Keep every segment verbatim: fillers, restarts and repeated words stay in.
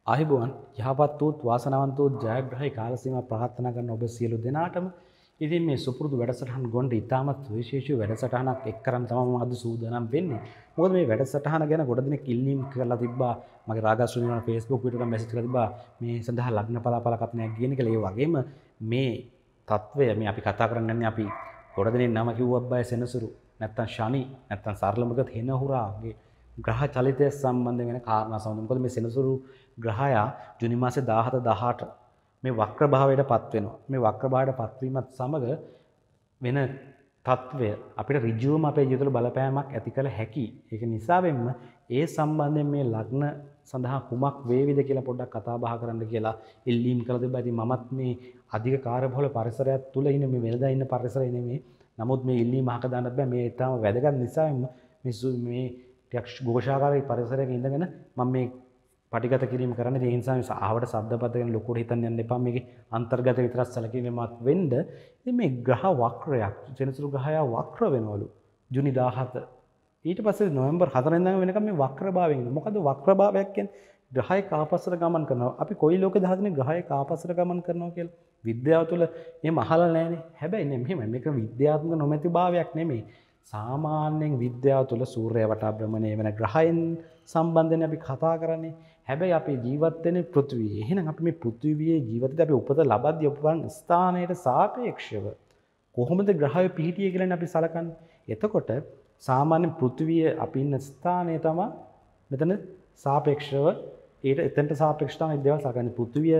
ආයුබෝවන් යහපත් වූ වාසනාවන්ත වූ ජයග්‍රහී කාල සීමා ප්‍රාර්ථනා කරන ඔබ සියලු දෙනාටම ඉතින් මේ සුපුරුදු වැඩසටහන් ගොන්න ඉතාමත් විශේෂ වැඩසටහනක් එක් කරන් තමයි අද සූදානම් වෙන්නේ. මොකද මේ වැඩසටහන ගැන ගොඩ දෙනෙක් ඉල්ලීම් කරලා තිබ්බා. මගේ රාගස්ත්‍රි නිවන Facebook වීඩියෝ එකක් මැසේජ් කරලා තිබ්බා. මේ සඳහා ලග්න පලාපල කපනයක් කියන කියලා. ඒ වගේම මේ తත්වය මේ අපි කතා කරන්නේ අපි ගොඩ දෙනෙක් නම කිව්වක් බය සෙනසුරු නැත්තම් ශනි නැත්තම් සරලම ගත හෙන හුරාගේ ග්‍රහ චලිතය සම්බන්ධ වෙන කාරණා සම්බන්ධ. මොකද මේ සෙනසුරු ග්‍රහයා ජුනි මාසේ දාහත දහඅට මේ වක්‍ර භාවයට පත් වෙනවා. මේ වක්‍ර භාවයට පත්වීමත් සමග වෙන తත්වය අපිට ඍජුවම අපේ ජීවිතවල බලපෑමක් ඇති කළ හැකි. ඒක නිසාවෙන්ම ඒ සම්බන්ධයෙන් මේ ලග්න සඳහා කුමක් වේවිද කියලා පොඩ්ඩක් කතා බහ කරන්න කියලා ඉල්ලීම් කළ තිබ්බා. ඉතින් මමත් මේ අධික කාර්යබහුල පරිසරයක් තුල ඉන්න මේ වෙනදා ඉන්න පරිසරය නෙමෙයි. නමුත් මේ ඉල්ලීම අහක දාන්නත් බෑ. මේ ඊටම වැදගත් නිසාවෙන්ම මේ මේ ටිකක් ഘോഷාකාරී පරිසරයක ඉඳගෙන මම මේ පටිගත කිරීම කරන්නේ. ඒ නිසා ආවට ශබ්දපද ගැන ලොකුට හිතන්න යන්න එපා. මේකේ අන්තර්ගත විතරක් සැලකීමක් වෙන්න. ඉතින් මේ ග්‍රහ වක්‍රයක් සෙනසුරු ග්‍රහය වක්‍ර වෙනවලු ජුනි දාහත. ඊට පස්සේ නොවැම්බර් හතර වෙනිදා වෙනකම් මේ වක්‍රභාවයෙන් ඉන්නේ. මොකද වක්‍රභාවයක් කියන්නේ ග්‍රහයක ආපස්සට ගමන් කරනවා. අපි කොයි ලෝකෙද හදන්නේ ග්‍රහයක ආපස්සට ගමන් කරනවා කියලා. විද්‍යාව තුළ එහෙම අහලා නැහැනේ. හැබැයි නේ මෙහෙම මේක විද්‍යාත්මක නොමැති භාවයක් නෙමෙයි. සාමාන්‍යයෙන් විද්‍යාව තුළ සූර්යය වටා භ්‍රමණය වෙන ග්‍රහයන් සම්බන්ධයෙන් අපි කතා කරන්නේ. හැබැයි අපි ජීවත් වෙන්නේ පෘථිවියේ. එහෙනම් අපි මේ පෘථිවියේ ජීවිතේ අපි උපත ලබද්දී උපන් ස්ථානයට සාපේක්ෂව කොහොමද ග්‍රහය පිහිටියේ කියලා අපි සලකන්නේ. එතකොට සාමාන්‍ය පෘථිවිය අපි ඉන්න ස්ථානය තමයි මෙතන සාපේක්ෂව ඊට එතනට සාපේක්ෂව තමයි දේවල් සලකන්නේ. පෘථිවිය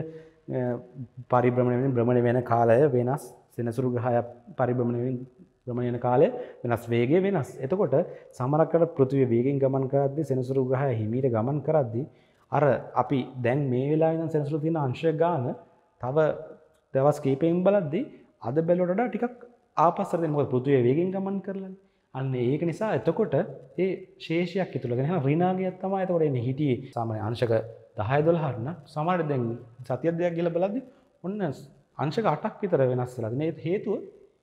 පරිභ්‍රමණය වෙන භ්‍රමණය වෙන කාලය වෙනස්. සෙනසුරු ග්‍රහය පරිභ්‍රමණය වෙන භ්‍රමණය වෙන කාලය වෙනස්. වේගය වෙනස්. එතකොට සමහරකට පෘථිවිය වේගෙන් ගමන් කරද්දී සෙනසුරු ග්‍රහය හිමීට ගමන් කරද්දී අර අපි දැන් මේ වෙලාවේ ඉඳන් සෙනසුරු තියෙන අංශ ගාන තව දවස් කිහිපෙකින් බලද්දී අද බැලුවට වඩා ටිකක් ආපස්සට දෙන්න. මොකද පෘථිවිය වේගෙන් ගමන් කරලානේ. අන්න ඒක නිසා එතකොට ඒ ශේෂයක් ඉතුරුගෙන යන ඍණාගයක් තමයි එතකොට එන්නේ හිටියේ. සාමාන්‍ය අංශක දහය දොළහට නම් සමහර දැන් සතියක් දෙකක් ගිහලා බලද්දී ඔන්න අංශක අටක් විතර වෙනස් වෙලා තියෙන. ඒ හේතුව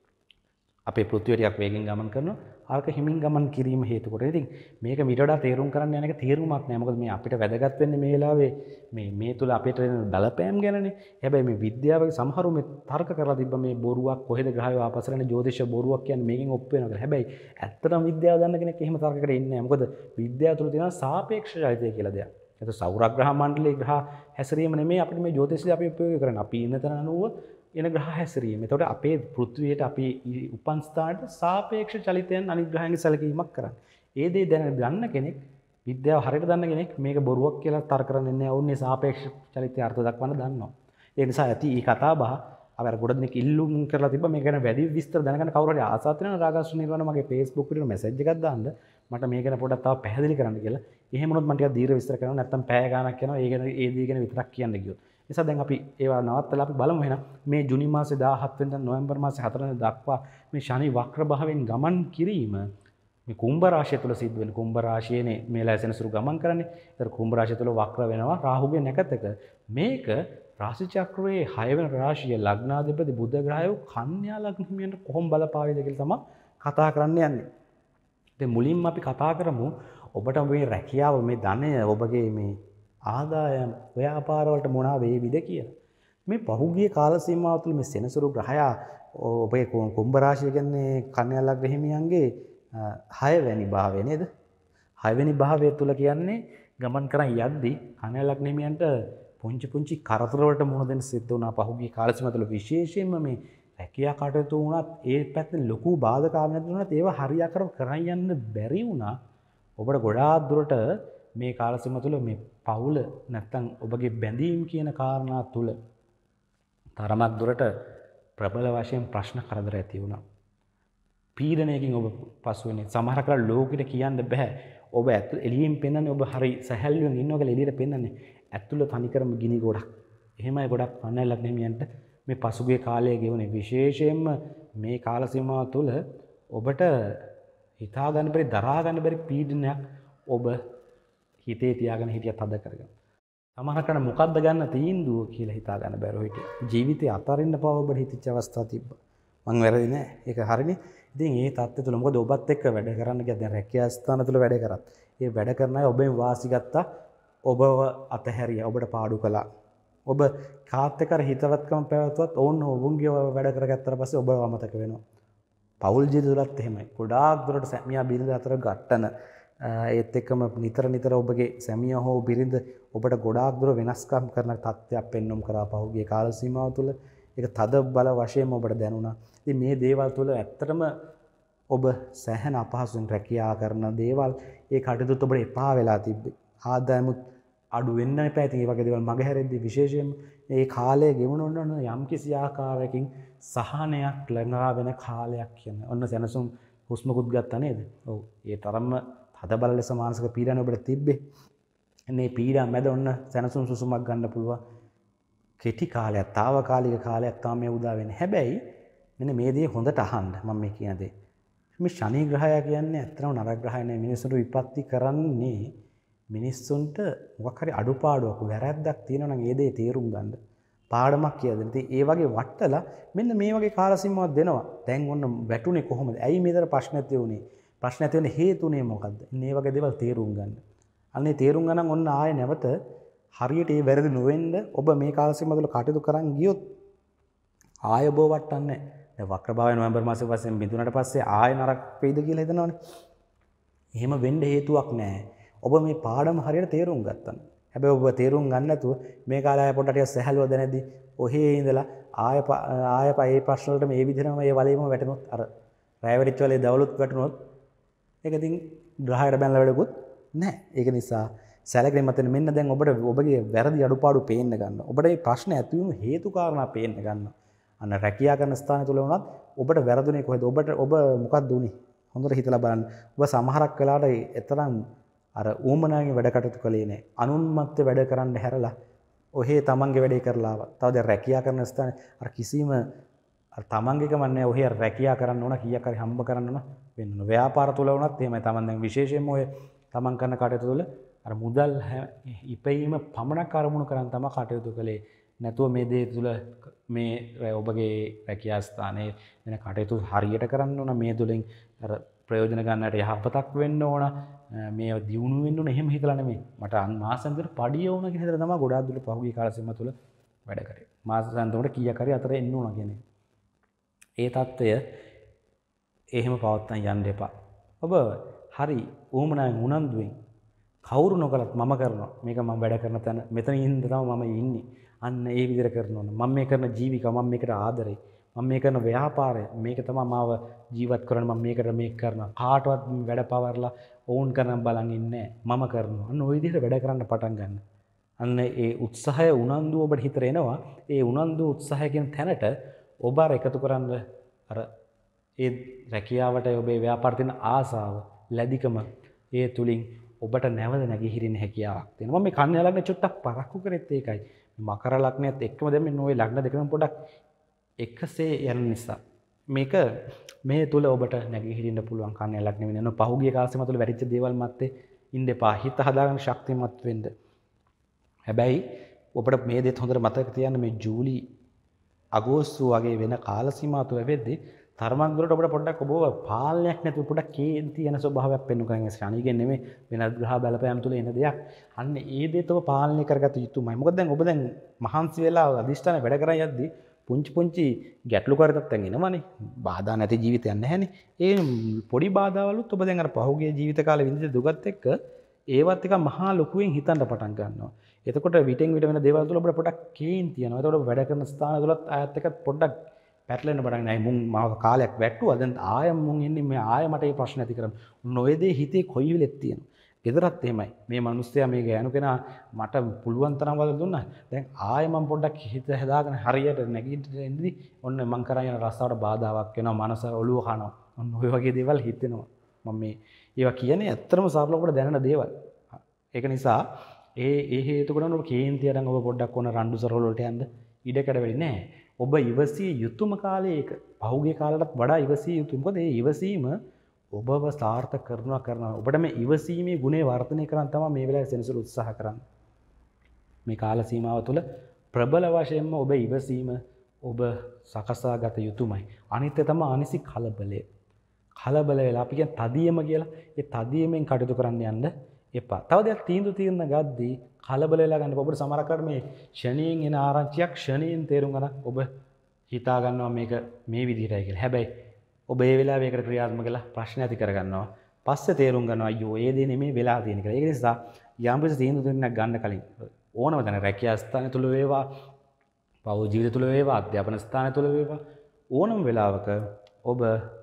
අපේ පෘථිවිය ටිකක් වේගෙන් ගමන් කරනවා. ආර්ක හිමින් ගමන් කිරීම හේතු කොට. ඉතින් මේක මීට වඩා තේරුම් කරන්න යන එක තේරුමක් නෑ. මොකද මේ අපිට වැදගත් වෙන්නේ මේ වෙලාවේ මේ මේ තුල අපිට වෙන බලපෑම් ගැනනේ. හැබැයි මේ විද්‍යාවේ සමහරු මේ තර්ක කරලා තිබ්බ මේ බොරුවක් කොහෙද ග්‍රහය ආපස්සට යන ජ්‍යොතිෂ බොරුවක් කියන්නේ මේකෙන් ඔප්පු වෙනවා කියලා. හැබැයි ඇත්තටම විද්‍යාව දන්න කෙනෙක් එහෙම තර්කයකට එන්නේ නෑ. මොකද විද්‍යාව තුල තියෙනවා සාපේක්ෂ චලිතය කියලා දෙයක්. ඒක සෞරග්‍රහ මණ්ඩලයේ ග්‍රහ හැසිරීම නෙමෙයි අපිට මේ ජ්‍යොතිෂය අපි උපයෝග කරන්නේ. අපි ඉන්න තැන අනුව එන ග්‍රහ හැසිරීම. එතකොට අපේ පෘථිවියට අපි උපන් ස්ථානට සාපේක්ෂ චලිතයන් අනිත් ග්‍රහයන්ගේ සැලකීමක් කරන්නේ. ඒ දේ දැන ගන්න කෙනෙක් විද්‍යාව හරියට දන්න කෙනෙක් මේක බොරුවක් කියලා තර්ක කරන්නේ නැහැ. ඔන්නේ සාපේක්ෂ චලිතය අර්ථ දක්වන්න දන්නවා. ඒ නිසා ඇති මේ කතා බහ අපි අර ගොඩ දෙනෙක් ඉල්ලුම් කරලා තිබ්බා මේක ගැන වැඩි විස්තර දැනගන්න කවුරු හරි ආසාවක් තියෙනවා රාගස්ත්‍රි නිර්වාණ මගේ Facebook වීඩියෝ මැසේජ් එකක් දාන්න මට මේක ගැන පොඩ්ඩක් තව පැහැදිලි කරන්න කියලා. එහෙම වුණොත් මම ටිකක් දීර්ඝ විස්තර කරනවා. නැත්නම් පැය ගාණක් යනවා. ඒ ගැන ඒ දේ ගැන විතරක් කියන්න ගියොත්. නිසා දැන් අපි ඒවා නවත්තලා අපි බලමු එහෙනම් මේ ජුනි මාසේ දාහත් වෙනිදා නොවැම්බර් මාසේ හතර වෙනිදා දක්වා මේ ශනි වක්‍ර භාවයෙන් ගමන් කිරීම මේ කුම්භ රාශිය තුල සිද්ධ වෙන කුම්භ රාශියනේ මේ ලැසෙනසුරු ගමන් කරන්නේ. ඒතර කුම්භ රාශිය තුල වක්‍ර වෙනවා රාහුගේ නැකතක. මේක රාශි චක්‍රයේ හය වෙනි රාශිය ලග්නාධිපති බුධ ග්‍රහය කන්‍යා ලග්න හිමියන්ට කොහොම බලපාවේද කියලා තමයි කතා කරන්න යන්නේ. ඉතින් මුලින්ම අපි කතා කරමු ඔබට මේ රැකියාව මේ ධනය ඔබගේ මේ ආදායම් ව්‍යාපාරවලට මොනවා වේවිද කියලා. මේ පහුගිය කාල සීමාව තුළ මේ සෙනසුරු ග්‍රහයා ඔබේ කුම්භ රාශිය කියන්නේ කන්‍යා ලග්න හිමියන්ගේ හය වෙනි භාවය නේද? හය වෙනි භාවය තුළ කියන්නේ ගමන් කරන් යද්දී කන්‍යා ලග්න හිමියන්ට පුංචි පුංචි කරදර වලට මුහුණ දෙන්න සිද්ධ වුණා. පහුගිය කාල සීමාව තුළ විශේෂයෙන්ම මේ රැකියා කටයුතු වුණත් ඒ පැත්තෙන් ලොකු බාධකාවක් නැතුණත් ඒවා හරියාකාරව කරන් යන්න බැරි වුණා. ඔබට ගොඩාක් දුරට මේ කාල සීමාව තුළ මේ පවුල නැත්තම් ඔබගේ බැඳීම් කියන කාරණා තුල තරමක් දුරට ප්‍රබල වශයෙන් ප්‍රශ්න කරදර ඇති වුණා. පීඩනයකින් ඔබ පසු වෙන්නේ. සමහර කල ලෝකෙට කියන්න බෑ. ඔබ ඇතුළ එළියෙන් පෙන්වන්නේ ඔබ හරි සැහැල්ලුවෙන් ඉන්නවා කියලා එළියට පෙන්වන්නේ. ඇතුළ තනිකරම ගිනි ගොඩක්. එහෙමයි ගොඩක් කන්‍යා ලග්න හිමියන්ට මේ පසුගිය කාලයේ ගෙවුනේ. විශේෂයෙන්ම මේ කාල සීමාව තුළ ඔබට හිතා ගන්න බැරි දරා ගන්න බැරි පීඩනයක් ඔබ හිතේ තියාගෙන හිටියත් අද කරගන්න. සමහරකට මොකද්ද ගන්න තීන්දුව කියලා හිතා ගන්න බැරුව හිටියේ. ජීවිතේ අතරින්න පව ඔබට හිතච්ච අවස්ථා තිබ්බා. මං වැරදි නෑ. ඒක හරිනේ. ඉතින් ඒ தත්ත්වය තුළ මොකද ඔබත් එක්ක වැඩ කරන්න ගියා. දැන් රැකියා ස්ථාන තුළ වැඩ කරත්. ඒ වැඩ කරන අය ඔබෙන් වාසි ගත්තා. ඔබව අතහැරියා. ඔබට පාඩු කළා. ඔබ කාත් එක්ක හිතවත්කම පැවැත්වුවත් ඔවුන් ඔවුන්ගේ වැඩ කරගත්තට පස්සේ ඔබව අමතක වෙනවා. පෞල් ජීවිත තුලත් එහෙමයි. ගොඩාක් දුරට සැමියා බිරිඳ අතර ගැටන ඒත් එක්කම නිතර නිතර ඔබගේ සැමියා හෝ බිරිඳ ඔබට ගොඩාක් දුර වෙනස්කම් කරන තත්ත්වයක් පෙන්වුම් කරා පහුගිය කාල සීමාව තුළ. ඒක තද බල වශයෙන්ම ඔබට දැනුණා. ඉතින් මේ දේවල් තුළ ඇත්තටම ඔබ සැහැණ අපහසුෙන් රැකියා කරන දේවල් ඒ කටයුතු ඔබට එපා වෙලා තිබ්බේ. ආදායමුත් අඩු වෙන්න එපා. ඉතින් මේ වගේ දේවල් මගහැරෙද්දී විශේෂයෙන් මේ කාලය ගෙවුණොත් යම් කිසි ආකාරයකින් සහනයක් ළඟා වෙන කාලයක් කියන්නේ. ඔන්න සැනසුම් හුස්මකුත් ගත්තා නේද? ඔව්. ඒ තරම්ම හද බල ලෙස මානසික පීඩන ඔබට තිබ්බේ. මේ පීඩා මැද ඔන්න සැනසුම් සුසුමක් ගන්න පුළුවන්. කෙටි කාලයක්, తాවකාලික කාලයක් තමයි මේ උදා වෙන්නේ. හැබැයි මෙන්න මේ දේ හොඳට අහන්න මම මේ කියන දේ. මේ ශනි ග්‍රහය කියන්නේ ඇත්තටම නරක ග්‍රහය නෙවෙයි. මිනිස්සුන්ට විපත්ති කරන්නේ මිනිස්සුන්ට මොකක් හරි අඩුපාඩුවක් වැරැද්දක් තියෙනවා නම් ඒ දේ තේරුම් ගන්න. පාඩමක් කියලා දෙන්න. ඉතින් ඒ වගේ වටලා මෙන්න මේ වගේ කාල සීමාවක් දෙනවා. දැන් ඔන්න වැටුනේ කොහොමද? ඇයි මේතර ප්‍රශ්න ඇති වුනේ? ප්‍රශ්න ඇති වෙන්න හේතුනේ මොකද්ද? මේ වගේ දේවල් තේරුම් ගන්න. අන්නේ තේරුම් ගන්න ඔන්න ආයෙ නැවත හරියට ඒ වැරදි නොවෙන්න ඔබ මේ කාල සීමාව තුළ කටයුතු කරන් ගියොත් ආයෙ ඔබ වටන්නේ නැහැ. දැන් වක්‍රභාවය නොවැම්බර් මාසෙ පස්සේ බිඳුනට පස්සේ ආයෙ නරක වෙයිද කියලා හිතනවනේ. එහෙම වෙන්න හේතුවක් නැහැ. ඔබ මේ පාඩම හරියට තේරුම් ගත්තා. හැබැයි ඔබ තේරුම් ගන්න නැතුව මේ කාලය ආයෙ පොඩ්ඩක් ටික සැහැල්ලුව දැනදී ඔහේ ඉඳලා ආයෙ ආයෙ මේ ප්‍රශ්න වලට මේ විදිහටම මේ වලේම වැටෙනොත් අර රැය වෙරිච්ච වලේ දවලුත් වැටුනොත් ඒක ඉතින් ග්‍රහයට බැලලා වැඩකුත් නැහැ. ඒක නිසා සැලකිලි මතෙන් මෙන්න දැන් ඔබට ඔබගේ වැරදි අඩුපාඩු පේන්න ගන්නවා. ඔබට මේ ප්‍රශ්න ඇති වුණු හේතු කාරණා පේන්න ගන්නවා. අන්න රැකියා කරන ස්ථානය තුල වුණත් ඔබට වැරදුනේ කොහෙද? ඔබට ඔබ මොකක්ද උනේ? හොඳට හිතලා බලන්න. ඔබ සමහරක් වෙලාවට එතරම් අර ඌමනාගේ වැඩ කටයුතු කළේ නැහැ. අනුන්මත් වැඩ කරන්න හැරලා ඔහේ තමන්ගේ වැඩේ කරලා ආවා. තව දැන් රැකියා කරන ස්ථානේ අර කිසිම අර තමන්ගේ ගමන් නැහැ. ඔහේ රැකියා කරන්න ඕන කීයක් හරි හම්බ කරන්න ඕන වෙන්න ඕන. ව්‍යාපාර තුල වුණත් එහෙමයි. තමන් දැන් විශේෂයෙන්ම ඔය තමන් කරන කටයුතු තුල අර මුදල් ඉපැයීම පමණක් අරමුණු කරන් තමයි කටයුතු කළේ. නැතුව මේ දේ තුල මේ ඔබගේ රැකියා ස්ථානයේ වෙන කටයුතු හරියට කරන්න ඕන. මේ තුලින් අර ප්‍රයෝජන ගන්නට යහපතක් වෙන්න ඕන. මේ දියුණු වෙන්න ඕන. එහෙම හිතලා නෙමෙයි. මට මාසෙන්තර පඩිය ඕන කියන හිතලා තමයි ගොඩාක් දුරට පහුගිය කාල සීමාව තුල වැඩ කරේ. මාසෙන්තර කීයක් හරි අතර එන්න ඕන කියන්නේ. ඒ தত্ত্বය එහෙම පවත්තන් යන්න එපා. ඔබ හරි ඌමනාවෙන් උනන්දුවෙන් කවුරු නොකලත් මම කරනවා. මේක මම වැඩ කරන තැන මෙතන ඉන්න තමයි මම ඉන්නේ. අන්න ඒ විදිහට කරනවා. මම මේ කරන ජීවිකාව මම මේකට ආදරේ. මම මේ කරන ව්‍යාපාරය මේක තමයි මාව ජීවත් කරන මම මේකට මේක කරනවා. කාටවත් වැඩ පවර්ලා ඕන් කරන් බලන් ඉන්නේ මම කරනවා. අන්න ওই විදිහට වැඩ කරන්න පටන් ගන්න. අන්න ඒ උත්සාහය උනන්දුව ඔබට හිතට එනවා. ඒ උනන්දු උත්සාහය කියන තැනට ඔබ අර එකතු කරන්න අර ඒ රැකියාවට ඔබේ ව්‍යාපාරයට තියෙන ආසාව, ලැබිකම ඒ තුලින් ඔබට නැවත නැගිහිරින්න හැකියාවක් තියෙනවා. මම මේ කන්‍යා ලග්න චුට්ටක් පරක්කු කරෙත් ඒකයි. මකර ලග්නයත් එක්කම දැන් මේ ඔය ලග්න දෙකම පොඩක් එකසේ යන නිසා මේක මේ තුල ඔබට නැගිහිරින්න පුළුවන් කන්‍යා ලග්න වෙන පහුගිය කාලෙම තුල වැටිච්ච දේවල් මැත්තේ ඉන්න එපා. හිත හදාගන්න ශක්තිමත් වෙන්න. හැබැයි ඔබට මේ දෙත් හොඳට මතක තියාගන්න මේ ජූලි අගෝස්තු වගේ වෙන කාල සීමාව තුල වෙද්දී තරමක් දුරට ඔබට පොඩ්ඩක් ඔබව පාලනයක් නැතුව පොඩ්ඩක් කේන්ති යන ස්වභාවයක් පෙන්වු කරන්නේ ශනිගෙන් නෙමෙයි වෙනත් ග්‍රහ බලපෑම් තුල එන දෙයක්. අන්න ඒ දේත් ඔබ පාලනය කරගත යුතුමයි. මොකද දැන් ඔබ දැන් මහන්සි වෙලා අදිෂ්ඨාන වැඩ කරන් යද්දී පුංචි පුංචි ගැටලු කරගත්තන් එනවනේ. බාධා නැති ජීවිතයක් නැහැනේ. ඒ පොඩි බාධාවලුත් ඔබ දැන් අර පහුගිය ජීවිත කාලේ විඳින දුකත් එක්ක ඒවත් එක මහා ලොකුවෙන් හිතන්න පටන් ගන්නවා. එතකොට විටෙන් විට වෙන දේවල් තුල ඔබට පොඩක් කේන්ති යනවා. එතකොට වැඩ කරන ස්ථාන තුලත් ආයත් එක පොඩ්ඩක් පැටලෙන්න පටන් ගන්නවා. මුන් මාව කාලයක් වැට්ටුවා. දැන් ආයෙ මුන් එන්නේ මේ ආයෙ මට මේ ප්‍රශ්න ඇති කරමු. නොයේ දේ හිතේ කොයි වෙලෙත් තියෙනවා. ගෙදරත් එහෙමයි. මේ මිනිස්සයා මේ ගෑනු කෙනා මට පුළුවන් තරම් වල දුන්නා. දැන් ආයෙ මම පොඩ්ඩක් හිත හදාගෙන හරියට නැගිටින්න ඉඳි ඔන්න මං කරන් යන රස්සාවට බාධාවක් වෙනවා. මනස ඔළුව කනවා. ඔන්න ඔය වගේ දේවල් හිතෙනවා. මම මේ ඒවා කියන්නේ ඇත්තටම සරලවට දැනෙන දේවල්. ඒක නිසා ඒ ඒ හේතු කොටන ඔබ කේන්තියටන් ඔබ පොඩ්ඩක් ඕන රණ්ඩු සරවල වලට යන්න ඉඩ කඩ වෙන්නේ නැහැ. ඔබ ඉවසිය යුතුයම කාලේ ඒක. පහුගිය කාලයටත් වඩා ඉවසිය යුතුයි. මොකද මේ ඉවසීම ඔබව සාර්ථක කරනවා කරනවා. ඔබට මේ ඉවසීමේ ගුණය වර්ධනය කරන් තමයි මේ වෙලාවේ සෙනසුරු උත්සාහ කරන්නේ. මේ කාල සීමාව තුළ ප්‍රබල වශයෙන්ම ඔබ ඉවසීම ඔබ සකසා ගත යුතුයමයි. අනිත් එක තමයි අනිසි කලබලය. කලබල වෙලා අපි කියන තදියම කියලා ඒ තදියමෙන් කටයුතු කරන්න යන්න එපා. තව දෙයක් තීන්දුව తీරන ගද්දී කලබල වෙලා ගන්න. ඔබට සමහරකට මේ ෂණියෙන් එන ආරංචියක් ෂණියෙන් තේරුම් ගන්න ඔබ හිතා ගන්නවා මේක මේ විදිහටයි කියලා. හැබැයි ඔබ ඒ වෙලාවේ ඒකට ක්‍රියාත්මක වෙලා ප්‍රශ්න ඇති කර ගන්නවා. පස්සේ තේරුම් ගන්නවා අයියෝ ඒ දේ නෙමෙයි වෙලා තියෙන කියලා. ඒක නිසා යම් කිසි තීන්දුව දෙන්නක් ගන්න කලින් ඕනම තැන රැකියා ස්ථානය තුල වේවා, පෞද්ගලික ජීවිත තුල වේවා, අධ්‍යාපන ස්ථානය තුල වේවා ඕනම වෙලාවක ඔබ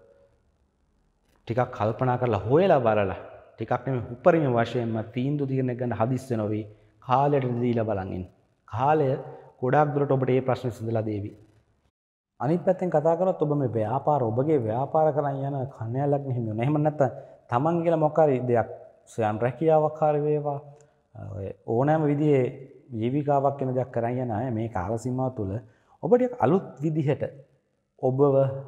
ටිකක් කල්පනා කරලා හොයලා බලලා ටිකක් නෙමෙයි උපරිම වශයෙන්ම තීන්දුව తీරණයක් ගන්න හදිස්සි නොවි කාලයට දීලා බලන් ඉන්න. කාලය ගොඩාක් දුරට ඔබට මේ ප්‍රශ්නේ විසඳලා දෙවි. අනිත් පැත්තෙන් කතා කරොත් ඔබ මේ ව්‍යාපාර ඔබගේ ව්‍යාපාර කරන් යන කණ්‍යාලක් නෙමෙයි නේ. එහෙම නැත්නම් තමන් කියලා මොකක් හරි දෙයක් ස්වයං රැකියාවක් හරි වේවා ඕනෑම විදිහේ ජීවිකාවක් වෙන දෙයක් කරන් යන අය මේ කාල සීමාව තුළ ඔබට අලුත් විදිහට ඔබව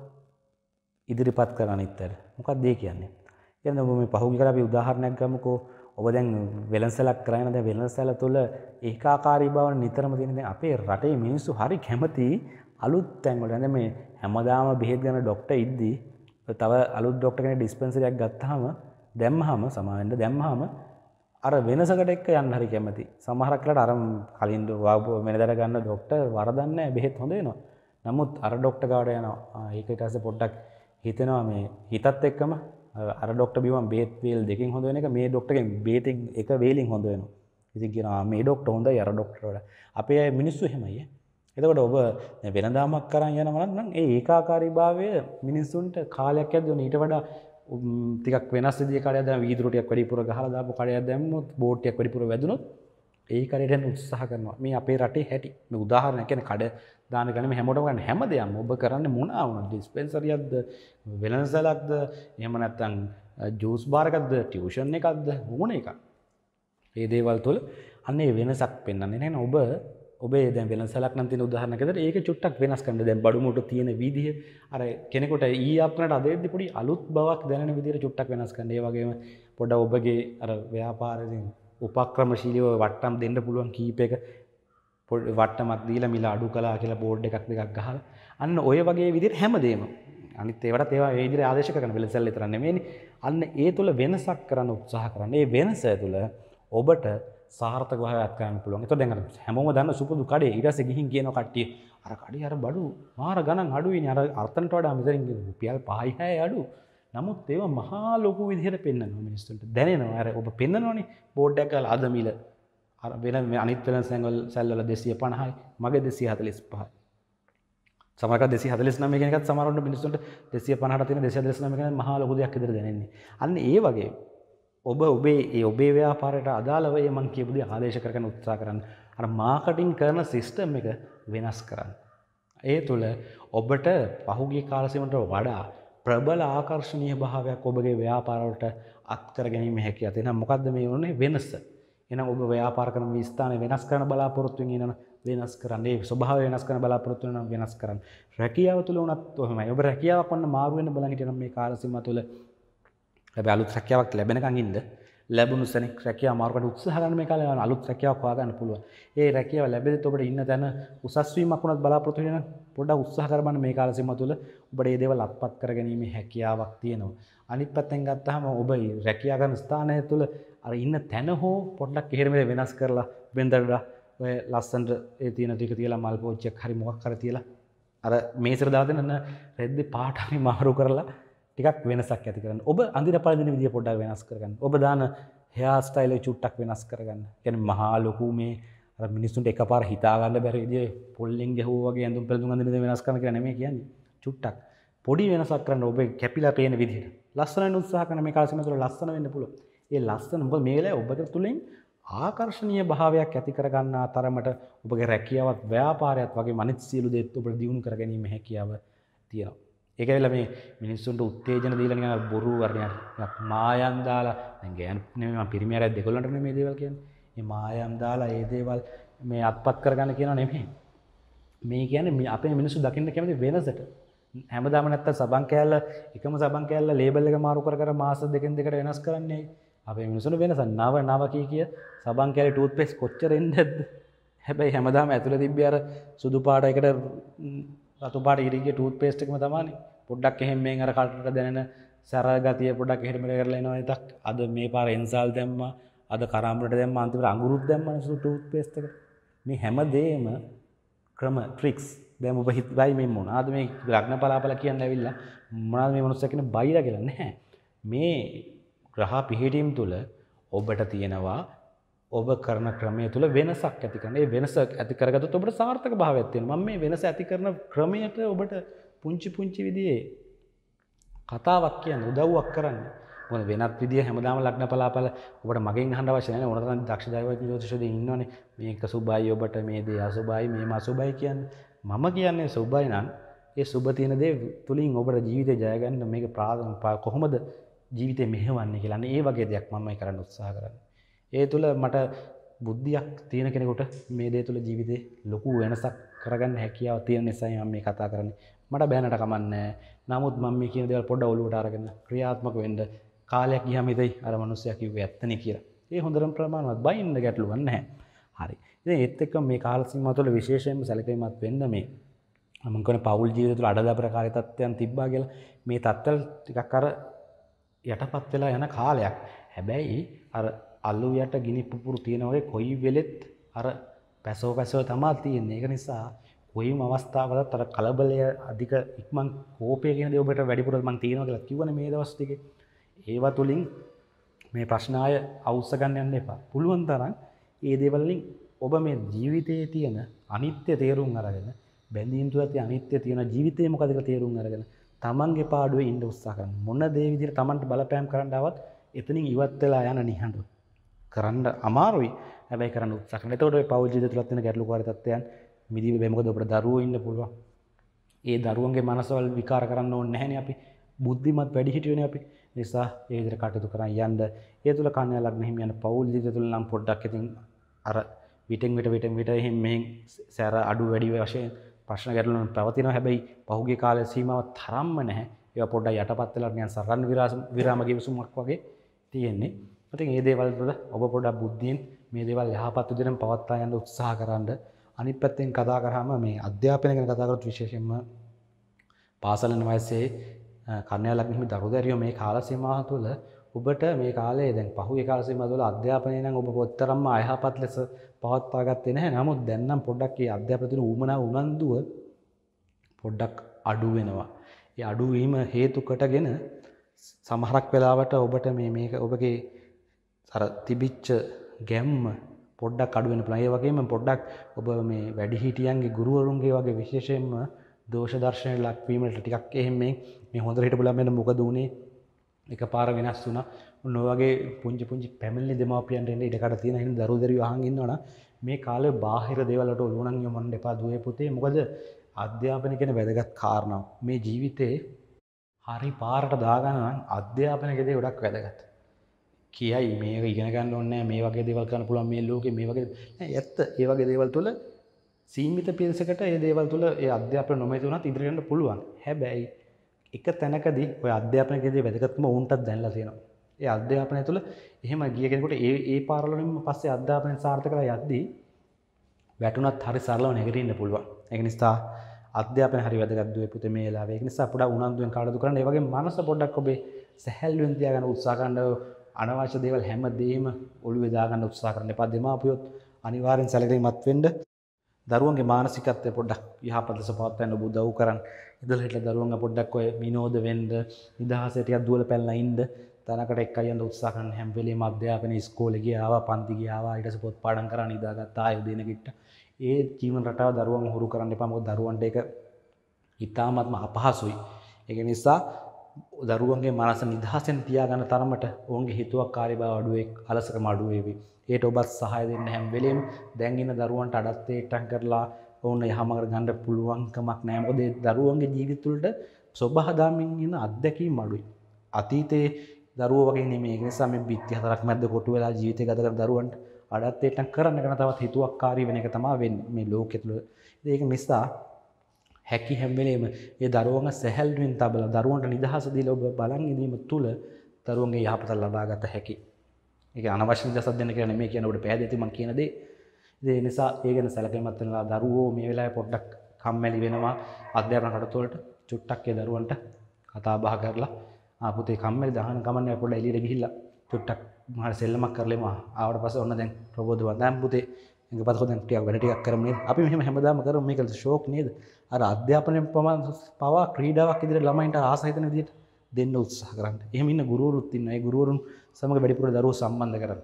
ඉදිරිපත් කරන්න ඉත්තර. මොකක්ද ඒ කියන්නේ? කියන්නේ ඔබ මේ පහුගිය කාලේ අපි උදාහරණයක් ගමුකෝ. ඔබ දැන් වෙළඳසැලක් කරගෙන දැන් වෙළඳසැල තුළ ඒකාකාරී බව නිතරම තියෙන දැන් අපේ රටේ මිනිස්සු හරි කැමති අලුත් තැන් වල. දැන් මේ හැමදාම බෙහෙත් ගන්න ડોක්ටර් ඉද්දි තව අලුත් ડોක්ටර් කෙනෙක් ඩිස්පෙන්සරියක් ගත්තාම දැම්මහම සමාවෙන්න දැම්මහම අර වෙනසකට එක්ක යන්න හරි කැමති. සමහරක් වෙලාවට අර කලින් වෙනදට ගන්න ડોක්ටර් වරදන්නේ නැහැ බෙහෙත් හොඳ වෙනවා. නමුත් අර ડોක්ටර් ගාවට යනවා. ඒක ඊට පස්සේ පොඩ්ඩක් හිතෙනවා මේ හිතත් එක්කම අර ડોක්ටර් බිව්වම බෙහෙත් වේල් දෙකෙන් හොඳ වෙන එක මේ ડોක්ටර්ගෙන් බෙහෙතෙන් එක වේලෙන් හොඳ වෙනවා. ඉතින් කියනවා මේ ડોක්ටර් හොඳයි අර ડોක්ටර් වල. අපේ අය මිනිස්සු එහෙමයි. එතකොට ඔබ වෙනදාමක් කරන් යනවා නම් ඒ ඒකාකාරීභාවය මිනිස්සුන්ට කාලයක් යද්දී ඊට වඩා ටිකක් වෙනස් විදිහේ කඩයක් දැන් වීදුරු ටිකක් වැඩිපුර ගහලා දාපු කඩයක් දැම්මොත් බෝඩ් ටිකක් වැඩිපුර වැදුනොත් ඒ කඩේට යන්න උත්සාහ කරනවා. මේ අපේ රටේ හැටි. මේ උදාහරණයක් කියන්නේ කඩ දාන ගන්නේ මේ හැමෝටම ගන්න හැමදේම ඔබ කරන්නේ මොනවා වුණත් ඩිස්පෙන්සරියක්ද වෙළඳසැලක්ද එහෙම නැත්නම් ජූස් බාර් එකක්ද ටියුෂන් එකක්ද ඕන එකක්. මේ දේවල් තුළ අන්න ඒ වෙනසක් පෙන්වන්නේ නැහැ. ඔබ ඔබේ දැන් වෙළඳසැලක් නම් තියෙන උදාහරණයක් විදිහට ඒක චුට්ටක් වෙනස් කරන්න. දැන් බඩු මුට්ටු තියෙන විදිහ අර කෙනෙකුට ඊ අප්නට අදෙද්දි පොඩි අලුත් බවක් දැනෙන විදිහට චුට්ටක් වෙනස් කරන්න. ඒ වගේම පොඩ්ඩක් ඔබගේ අර ව්‍යාපාරයෙන් උපක්‍රමශීලීව වට්ටම් දෙන්න පුළුවන් කීපයක වට්ටමක් දීලා මිල අඩු කළා කියලා බෝඩ් එකක් දෙකක් ගහලා අන්න ඔය වගේ විදිහට හැමදේම අනිත් ඒවටත් ඒවා ඒ විදිහට ආදේශ කරන වෙළඳසැල විතර නෙමෙයිනේ. අන්න ඒ තුල වෙනසක් කරන්න උත්සාහ කරන්න. ඒ වෙනස තුල ඔබට සාර්ථක භාවයක් ගන්න පුළුවන්. ඒතකොට දැන් අර හැමෝම දන්න සුපුදු කඩේ ඊට පස්සේ ගිහින් කියනවා කට්ටිය අර කඩේ අර බඩු මාර ගණන් අඩුයිනේ. අර අර්ථනට වඩා මෙතනින් රුපියල් පහයි හයයි අඩු. නමුත් ඒවා මහා ලොකු විදිහට පෙන්වනවා මිනිස්සුන්ට. දැනෙනවා. අර ඔබ පෙන්වනවනේ බෝඩ් එකක් ගාලා අද මිල අර වෙන අනිත් වෙළඳ සැල්වල දෙසිය පනහයි මගේ දෙසිය හතළිස් පහයි. සමහරකට දෙසිය හතළිස් නවය කියන එකත් සමහරවිට මිනිස්සුන්ට දෙසිය පනහට තියෙන දෙසිය හතළිස් නවය කියන මහා ලොකු දෙයක් විදිහට දැනෙන්නේ. අන්න ඒ වගේ ඔබ ඔබේ ඒ ඔබේ ව්‍යාපාරයට අදාළව ඒ මං කියපු දේ ආදේශ කරගෙන උත්සාහ කරන්න. අර මාකටිං කරන සිස්ටම් එක වෙනස් කරන්න. ඒ තුළ ඔබට පහුගිය කාල සීමාවට වඩා ප්‍රබල ආකර්ෂණීය භාවයක් ඔබගේ ව්‍යාපාරවලට අත් කර ගැනීම හැකියාව තියෙනවා. මොකද්ද මේ වුනේ වෙනස? එහෙනම් ඔබ ව්‍යාපාර කරන මේ ස්ථානය වෙනස් කරන්න බලාපොරොත්තු වෙන ඉන්න වෙනස් කරන්න. ඒ ස්වභාවය වෙනස් කරන්න බලාපොරොත්තු වෙන වෙනස් කරන්න. රැකියාව තුළ උනත් ඔහොමයි. ඔබ රැකියාවක් වන්න මාරු වෙන්න බලන් හිටියනම් මේ කාල සීමාව තුළ හැබැයි අලුත් රැකියාවක් ලැබෙනකන් ඉන්න ලැබුණු සෙනෙක් රැකියාව මාරු කරන්න උත්සාහ කරන මේ කාලේ අලුත් රැකියාවක් හොයාගන්න පුළුවන්. ඒ රැකියාව ලැබෙද්දී ඔබට ඉන්න තැන උසස් වීමක් වුණත් බලාපොරොත්තු වෙන පොඩ්ඩක් උත්සාහ කරන්න මේ කාල සීමාව තුළ ඔබට මේ දේවල් අත්පත් කරගැනීමේ හැකියාවක් තියෙනවා. අනිත් පැත්තෙන් ගත්තාම ඔබ රැකියා කරන ස්ථානය තුළ අර ඉන්න තැන හෝ පොඩ්ඩක් එහෙම වෙනස් කරලා වෙනදට ඔය ලස්සනට ඒ තියෙන ටික තියලා මල් පෝච්චියක් හරි මොකක් හරි තියලා අර මේසෙට දාලා දෙන්න රෙද්දේ පාට හරි මාරු කරලා ටිකක් වෙනසක් ඇති කරගන්න. ඔබ අඳින පළඳින විදිය පොඩ්ඩක් වෙනස් කරගන්න. ඔබ දාන හෙයාර් ස්ටයිල් එක චුට්ටක් වෙනස් කරගන්න. කියන්නේ මහා ලොකු මේ අර මිනිස්සුන්ට එකපාර හිතා ගන්න බැරි විදිය පොල්ලෙන් ගැහුවා වගේ ඇඳුම් පැළඳුම් අඳින දේ වෙනස් කරන්න කියලා නෙමෙයි කියන්නේ. චුට්ටක් පොඩි වෙනසක් කරන්න ඔබ කැපිලා පේන විදිහට. ලස්සන වෙන්න උත්සාහ කරන මේ කාල සීමාව තුළ ලස්සන වෙන්න පුළුවන්. ඒ ලස්සන ඔබ මේ වෙලාවේ ඔබට තුලින් ආකර්ෂණීය භාවයක් ඇති කර ගන්නා තරමට ඔබගේ රැකියාවත් ව්‍යාපාරයත් වගේ අනිත් සියලු දේත් ඔබට දියුණු කර ගැනීම හැකියාව තියෙනවා. ඒක වෙලා මේ මිනිස්සුන්ට උත්තේජන දීලා නිකන් බොරු වර්ණයක් මායම් දාලා දැන් ගෑනු නෙමෙයි මම පිරිමියාරයක් දෙකොල්ලන්ට නෙමෙයි මේ දේවල් කියන්නේ. මේ මායම් දාලා ඒ දේවල් මේ අත්පත් කරගන්න කියනවා නෙමෙයි. මේ කියන්නේ අපේ මිනිස්සු දකින්න කැමති වෙනසට. හැමදාම නැත්තම් සබන් කෑල්ල එකම සබන් කෑල්ල ලේබල් එක මාරු කර කර මාස දෙකෙන් දෙකට වෙනස් කරන්නේ. අපේ මිනිස්සුන්ට වෙනස නව නව කී කිය සබන් කෑල්ල ටූත් පේස්ට් කොච්චර එන්නේද? හැබැයි හැමදාම ඇතුලේ තිබ්බේ අර සුදු පාටයකට රතු පාට ඉරිගේ ටූත් පේස්ට් එකම තමයි. පොඩ්ඩක් එහෙම මෙන් අර කටට දැනෙන සැර ගතිය පොඩ්ඩක් එහෙම මෙහෙම කරලා එනවා ඉතක්. අද මේ පාර එන්සාල් දැම්මා අද කරාඹුලට දැම්ම අන්තිමට අඟුරුත් දැම්මනේ ටූත් පේස්ට් එකට. මේ හැමදේම ක්‍රම ට්‍රික්ස්. දැන් ඔබ හිතයි මේ මොනවාද මේ ලග්න පලාපල කියන්න ඇවිල්ලා මොනවාද මේ මනුස්සයා කියන බයිලා කියලා නැහැ. මේ ග්‍රහ පිහිටීම් තුල ඔබට තියෙනවා ඔබ කරන ක්‍රමය තුල වෙනසක් ඇති කරන. ඒ වෙනස ඇති කරගත්තොත් ඔබට සාර්ථක භාවයක් තියෙනවා. මම මේ වෙනස ඇති කරන ක්‍රමයට ඔබට පුංචි පුංචි විදිහේ කතාවක් කියන්නේ උදව්වක් කරන්නේ. මොකද වෙනත් විදිය හැමදාම ලග්න පලාපල ඔබට මගෙන් අහන්න අවශ්‍ය නැහැ. ඕන තරම් දක්ෂ දෛවඥ ජ්‍යොතිෂයෝ ඉන්නවනේ. මේක සුභයි ඔබට මේ දේ අසුභයි මේම අසුභයි කියන්නේ. මම කියන්නේ සුභයි නම් ඒ සුභ තියෙන දේ තුලින් ඔබට ජීවිතේ ජය ගන්න මේක කොහොමද ජීවිතේ මෙහෙවන්නේ කියලා. අනේ ඒ වගේ දෙයක් මම මේ කරන්න උත්සාහ කරන්නේ. ඒ තුල මට බුද්ධියක් තියෙන කෙනෙකුට මේ දේ තුල ජීවිතේ ලොකු වෙනසක් කරගන්න හැකියාව තියෙන නිසා මම මේ කතා කරන්නේ. මට බෑනට කමන්නේ. නමුත් මම මේ කියන දේවල් පොඩ්ඩක් ඔලුවට අරගෙන ක්‍රියාත්මක වෙන්න කාලයක් ගියාම ඉතින් අර මිනිස්සයා කිව්වේ ඇත්තනේ කියලා. ඒ හොඳටම ප්‍රමාණවත් බයින්න ගැටලුවක් නැහැ. හරි. ඉතින් ඒත් එක්ක මේ කාල සීමාව තුළ විශේෂයෙන්ම සැලකීමක් වෙන්න මේ මම කියන්නේ පෞල් ජීවිතය තුළ අඩදාපරකාරී තත්ත්වයන් තිබ්බා කියලා. මේ තත්ත්වල ටිකක් අර යටපත් වෙලා යන කාලයක්. හැබැයි අර අලු යට ගිනි පුපුරු තියෙන වගේ කොයි වෙලෙත් අර පැසෝ පැසෝ තමයි තියෙන්නේ. ඒක නිසා කොයිම අවස්ථාවකත් අර කලබලය අධික ඉක්මන් කෝපය කියන දේ ඔබට වැඩිපුර මම තියෙනවා කියලා කිව්වනේ මේ දවස් ටිකේ. ඒවා තුලින් මේ ප්‍රශ්න ආය අවුස්ස ගන්න යන්න එපා. පුළුවන් තරම් ඒ දේවල් වලින් ඔබ මේ ජීවිතයේ තියෙන අනිත්‍ය තේරුම් අරගෙන බැඳීම් තුල තියෙන අනිත්‍ය තියෙන ජීවිතේ මොකද කියලා තේරුම් අරගෙන තමන්ගේ පාඩුවේ ඉන්න උත්සාහ කරන්න. මොන දේ විදිහට තමන්ට බලපෑම් කරන්න ආවත් එතනින් ඉවත් වෙලා යන නිහඬව. කරන්න අමාරුයි. හැබැයි කරන්න උත්සාහ කරන්න. එතකොට ඔය පෞල් ජීවිතය තුල තියෙන ගැටලුකාරී තත්ත්වයන් මිදිවි වෙයි. මොකද ඔබට දරුවෝ ඉන්න පුළුවන්. ඒ දරුවන්ගේ මනසවල විකාර කරන්න ඕනේ නැහැනේ අපි. බුද්ධිමත් වැඩි හිටියෝනේ අපි. නිසා ඒ විදිහට කටයුතු කරන් යන්න. ඒ තුල කන්‍යා ලග්න හිමි යන පෞල් ජීවිතය තුල නම් පොඩ්ඩක් ඉතින් අර විටෙන් විට විටෙන් විට එහෙන් මෙහෙන් සැර අඩු වැඩි වශයෙන් ප්‍රශ්න ගැටලු පවතිනවා. හැබැයි පහුගිය කාලේ සීමාව තරම්ම නැහැ. ඒවා පොඩ්ඩක් යටපත් වෙලා නිකන් සරණ විරාම ගිවිසුමක් වගේ තියෙන්නේ. ඉතින් මේ දේවල් වල ඔබ පොඩ්ඩක් බුද්ධියෙන් මේ දේවල් යහපත් විදිහට පවත්වා යන්න උත්සාහ කරන්න. අනිත් පැත්තෙන් කතා කරාම මේ අධ්‍යාපනය ගැන කතා කරොත් විශේෂයෙන්ම පාසල් යන වයසේ කන්‍යා ලග්න හිමි දරුදැරියෝ මේ කාල සීමාව තුළ ඔබට මේ කාලේ දැන් පහුගිය කාල සීමාව තුළ අධ්‍යාපනය නම් ඔබ පොත්තරම්ම අයහපත් ලෙස පවත්වා ගත්තේ නැහැ. නමුත් දැන් නම් පොඩ්ඩක් මේ අධ්‍යාපනය තුළ උමනා උනන්දුව පොඩ්ඩක් අඩු වෙනවා. ඒ අඩු වීම හේතු කොටගෙන සමහරක් වෙලාවට ඔබට මේ මේක ඔබගේ අර තිබිච්ච ගැම්ම පොඩ්ඩක් අඩු වෙන පුළුවන්. ඒ වගේම පොඩ්ඩක් ඔබ මේ වැඩිහිටියන්ගේ ගුරුවරුන්ගේ වගේ විශේෂයෙන්ම දෝෂ දර්ශනයට ලක් වීමට ටිකක් එහෙම මේ මේ හොඳට හිටපු ළමයට මොකද උනේ එකපාර වෙනස් වුණා. ඔන්න ඔය වගේ පුංචි පුංචි පැමිණිලි දෙමාපියන්ට එන්නේ ඉඩකඩ තියෙන හින්දා දරුවෝ දරුවෝ අහන් ඉන්නවනම් මේ කාලේ බාහිර දේවල් වලට ඔලුව නම් යොමන්න එපා දුවේ පුතේ. මොකද අධ්‍යාපනය කියන වැදගත් කාරණාව. මේ ජීවිතේ හරි පාරට දාගන්න නම් අධ්‍යාපනයේදී ගොඩක් වැදගත්. කියයි මේක ඉගෙන ගන්න ඕනේ නැහැ මේ වගේ දේවල් කරන්න පුළුවන් මේ ලෝකේ මේ වගේ නෑ ඇත්ත. ඒ වගේ දේවල් තුළ සීමිත පිරිසකට ඒ දේවල් තුළ ඒ අධ්‍යාපන නොමැති වුණත් ඉදිරියට යන්න පුළුවන්. හැබැයි එක තැනකදී ඔය අධ්‍යාපනයේදී වැදගත්කම උන්ටත් දැනලා තියෙනවා. ඒ අධ්‍යාපනය තුළ එහෙම ගිය කෙනෙකුට ඒ ඒ පාරවල වලින්ම පස්සේ අධ්‍යාපනය සාර්ථක කරලා යද්දී වැටුණත් හරි සරලව නැගිටින්න පුළුවන්. ඒක නිසා අධ්‍යාපනය හරි වැදගත් දුවේ පුතේ මේ වෙලාවේ. ඒක නිසා පොඩක් උනන්දුවෙන් කාටද කරන්න. ඒ වගේම මනස පොඩ්ඩක් ඔබේ සැහැල්ලුවෙන් තියාගන්න උත්සාහ කරන්න. අනවශ්‍ය දේවල් හැමදේම ඔළුවේ දාගන්න උත්සාහ කරන්න එපා. දෙමාපියොත් අනිවාර්යෙන් සැලකිලිමත් වෙන්න. දරුවන්ගේ මානසිකත්වය පොඩ්ඩක් යහපත් ලෙස පවත්වන්න ඔබ උදව් කරන්න. ඉඳලා හිටලා දරුවන්ගේ පොඩ්ඩක් ඔය විනෝද වෙන්න, නිදහසේ ටිකක් දුවල පැනලා ඉන්න. තනකට එක්කයි යන්න උත්සාහ කරන්න. හැම වෙලේම අධ්‍යාපනයේ ඉස්කෝලේ ගියාවා, පන්ති ගියාවා, ඊට පස්සේ පොත් පාඩම් කරා නිදාගත්තා, ආයෙ දින කිට්ට. ඒ ජීවන රටාව දරුවන් හුරු කරන්න එපා. මොකද දරුවන්ට ඒක ඉතාමත්ම අපහසුයි. ඒක නිසා දරුවන්ගේ මනස නිදහසෙන් තියාගන්න තරමට ඔවුන්ගේ හිතුවක්කාරී බව අඩු වේ, අලසකම අඩු වේවි. ඒට ඔබත් සහාය දෙන්න හැම වෙලෙම දැන් ඉන්න දරුවන්ට අඩත්තේටම් කරලා ඔවුන් යහමඟට ගන්න පුළුවන්කමක් නැහැ. මොකද ඒ දරුවන්ගේ ජීවිත වලට සබහාදාමින් ඉන්න අත්දැකීම් අඩුයි. අතීතේ දරුවෝ වගේ නෙමෙයි. ඒ නිසා මේ බිත්ති හතරක් මැද්ද කොටු වෙලා ජීවිතය ගත කරන දරුවන්ට අඩත්තේටම් කරන්න කරන තවත් හිතුවක්කාරී වෙන එක තමයි වෙන්නේ මේ ලෝකෙ තුල. ඒක නිසා හැකි හැම වෙලේම ඒ දරුවන්ව සැහැල්ලුවෙන් තබලා දරුවන්ට නිදහස දීලා ඔබ බලන් ඉඳීම තුළ දරුවන්ගේ යහපත ලබා ගත හැකි. ඒක අනවශ්‍ය නිදහසක් දෙන්න කියලා නෙමෙයි කියන ඔබට පැහැදිලි මම කියන දේ. ඒ නිසා ඒ ගැන සැලකිලිමත් වෙනවා. දරුවෝ මේ වෙලාවේ පොඩ්ඩක් කම්මැලි වෙනවා. අධ්‍යාපන කටයුතු වලට චුට්ටක් ඒ දරුවන්ට කතා බහ කරලා ආ පුතේ කම්මැලි දහන කමන්නේ පොඩ්ඩක් එළියට ගිහිල්ලා චුට්ටක් මහා සෙල්ලමක් කරලෙම ආවට පස්සේ ඔන්න දැන් ප්‍රබෝධවත් දැන් පුතේ මේක පස්සේ දැන් ටිකක් වැඩ ටිකක් කරමු නේද අපි මෙහෙම හැමදාම කරමු මේක ෂෝක් නේද අර අධ්‍යාපනයෙන් ප්‍රමාණ පවා ක්‍රීඩාවක් ඉදිරියට ළමයින්ට ආස හිතන විදිහට දෙන්න උත්සාහ කරන්න. එහෙම ඉන්න ගුරුවරුත් ඉන්නවා. ඒ ගුරුවරුන් සමග වැඩිපුර දරුවෝ සම්බන්ධ කරගන්න.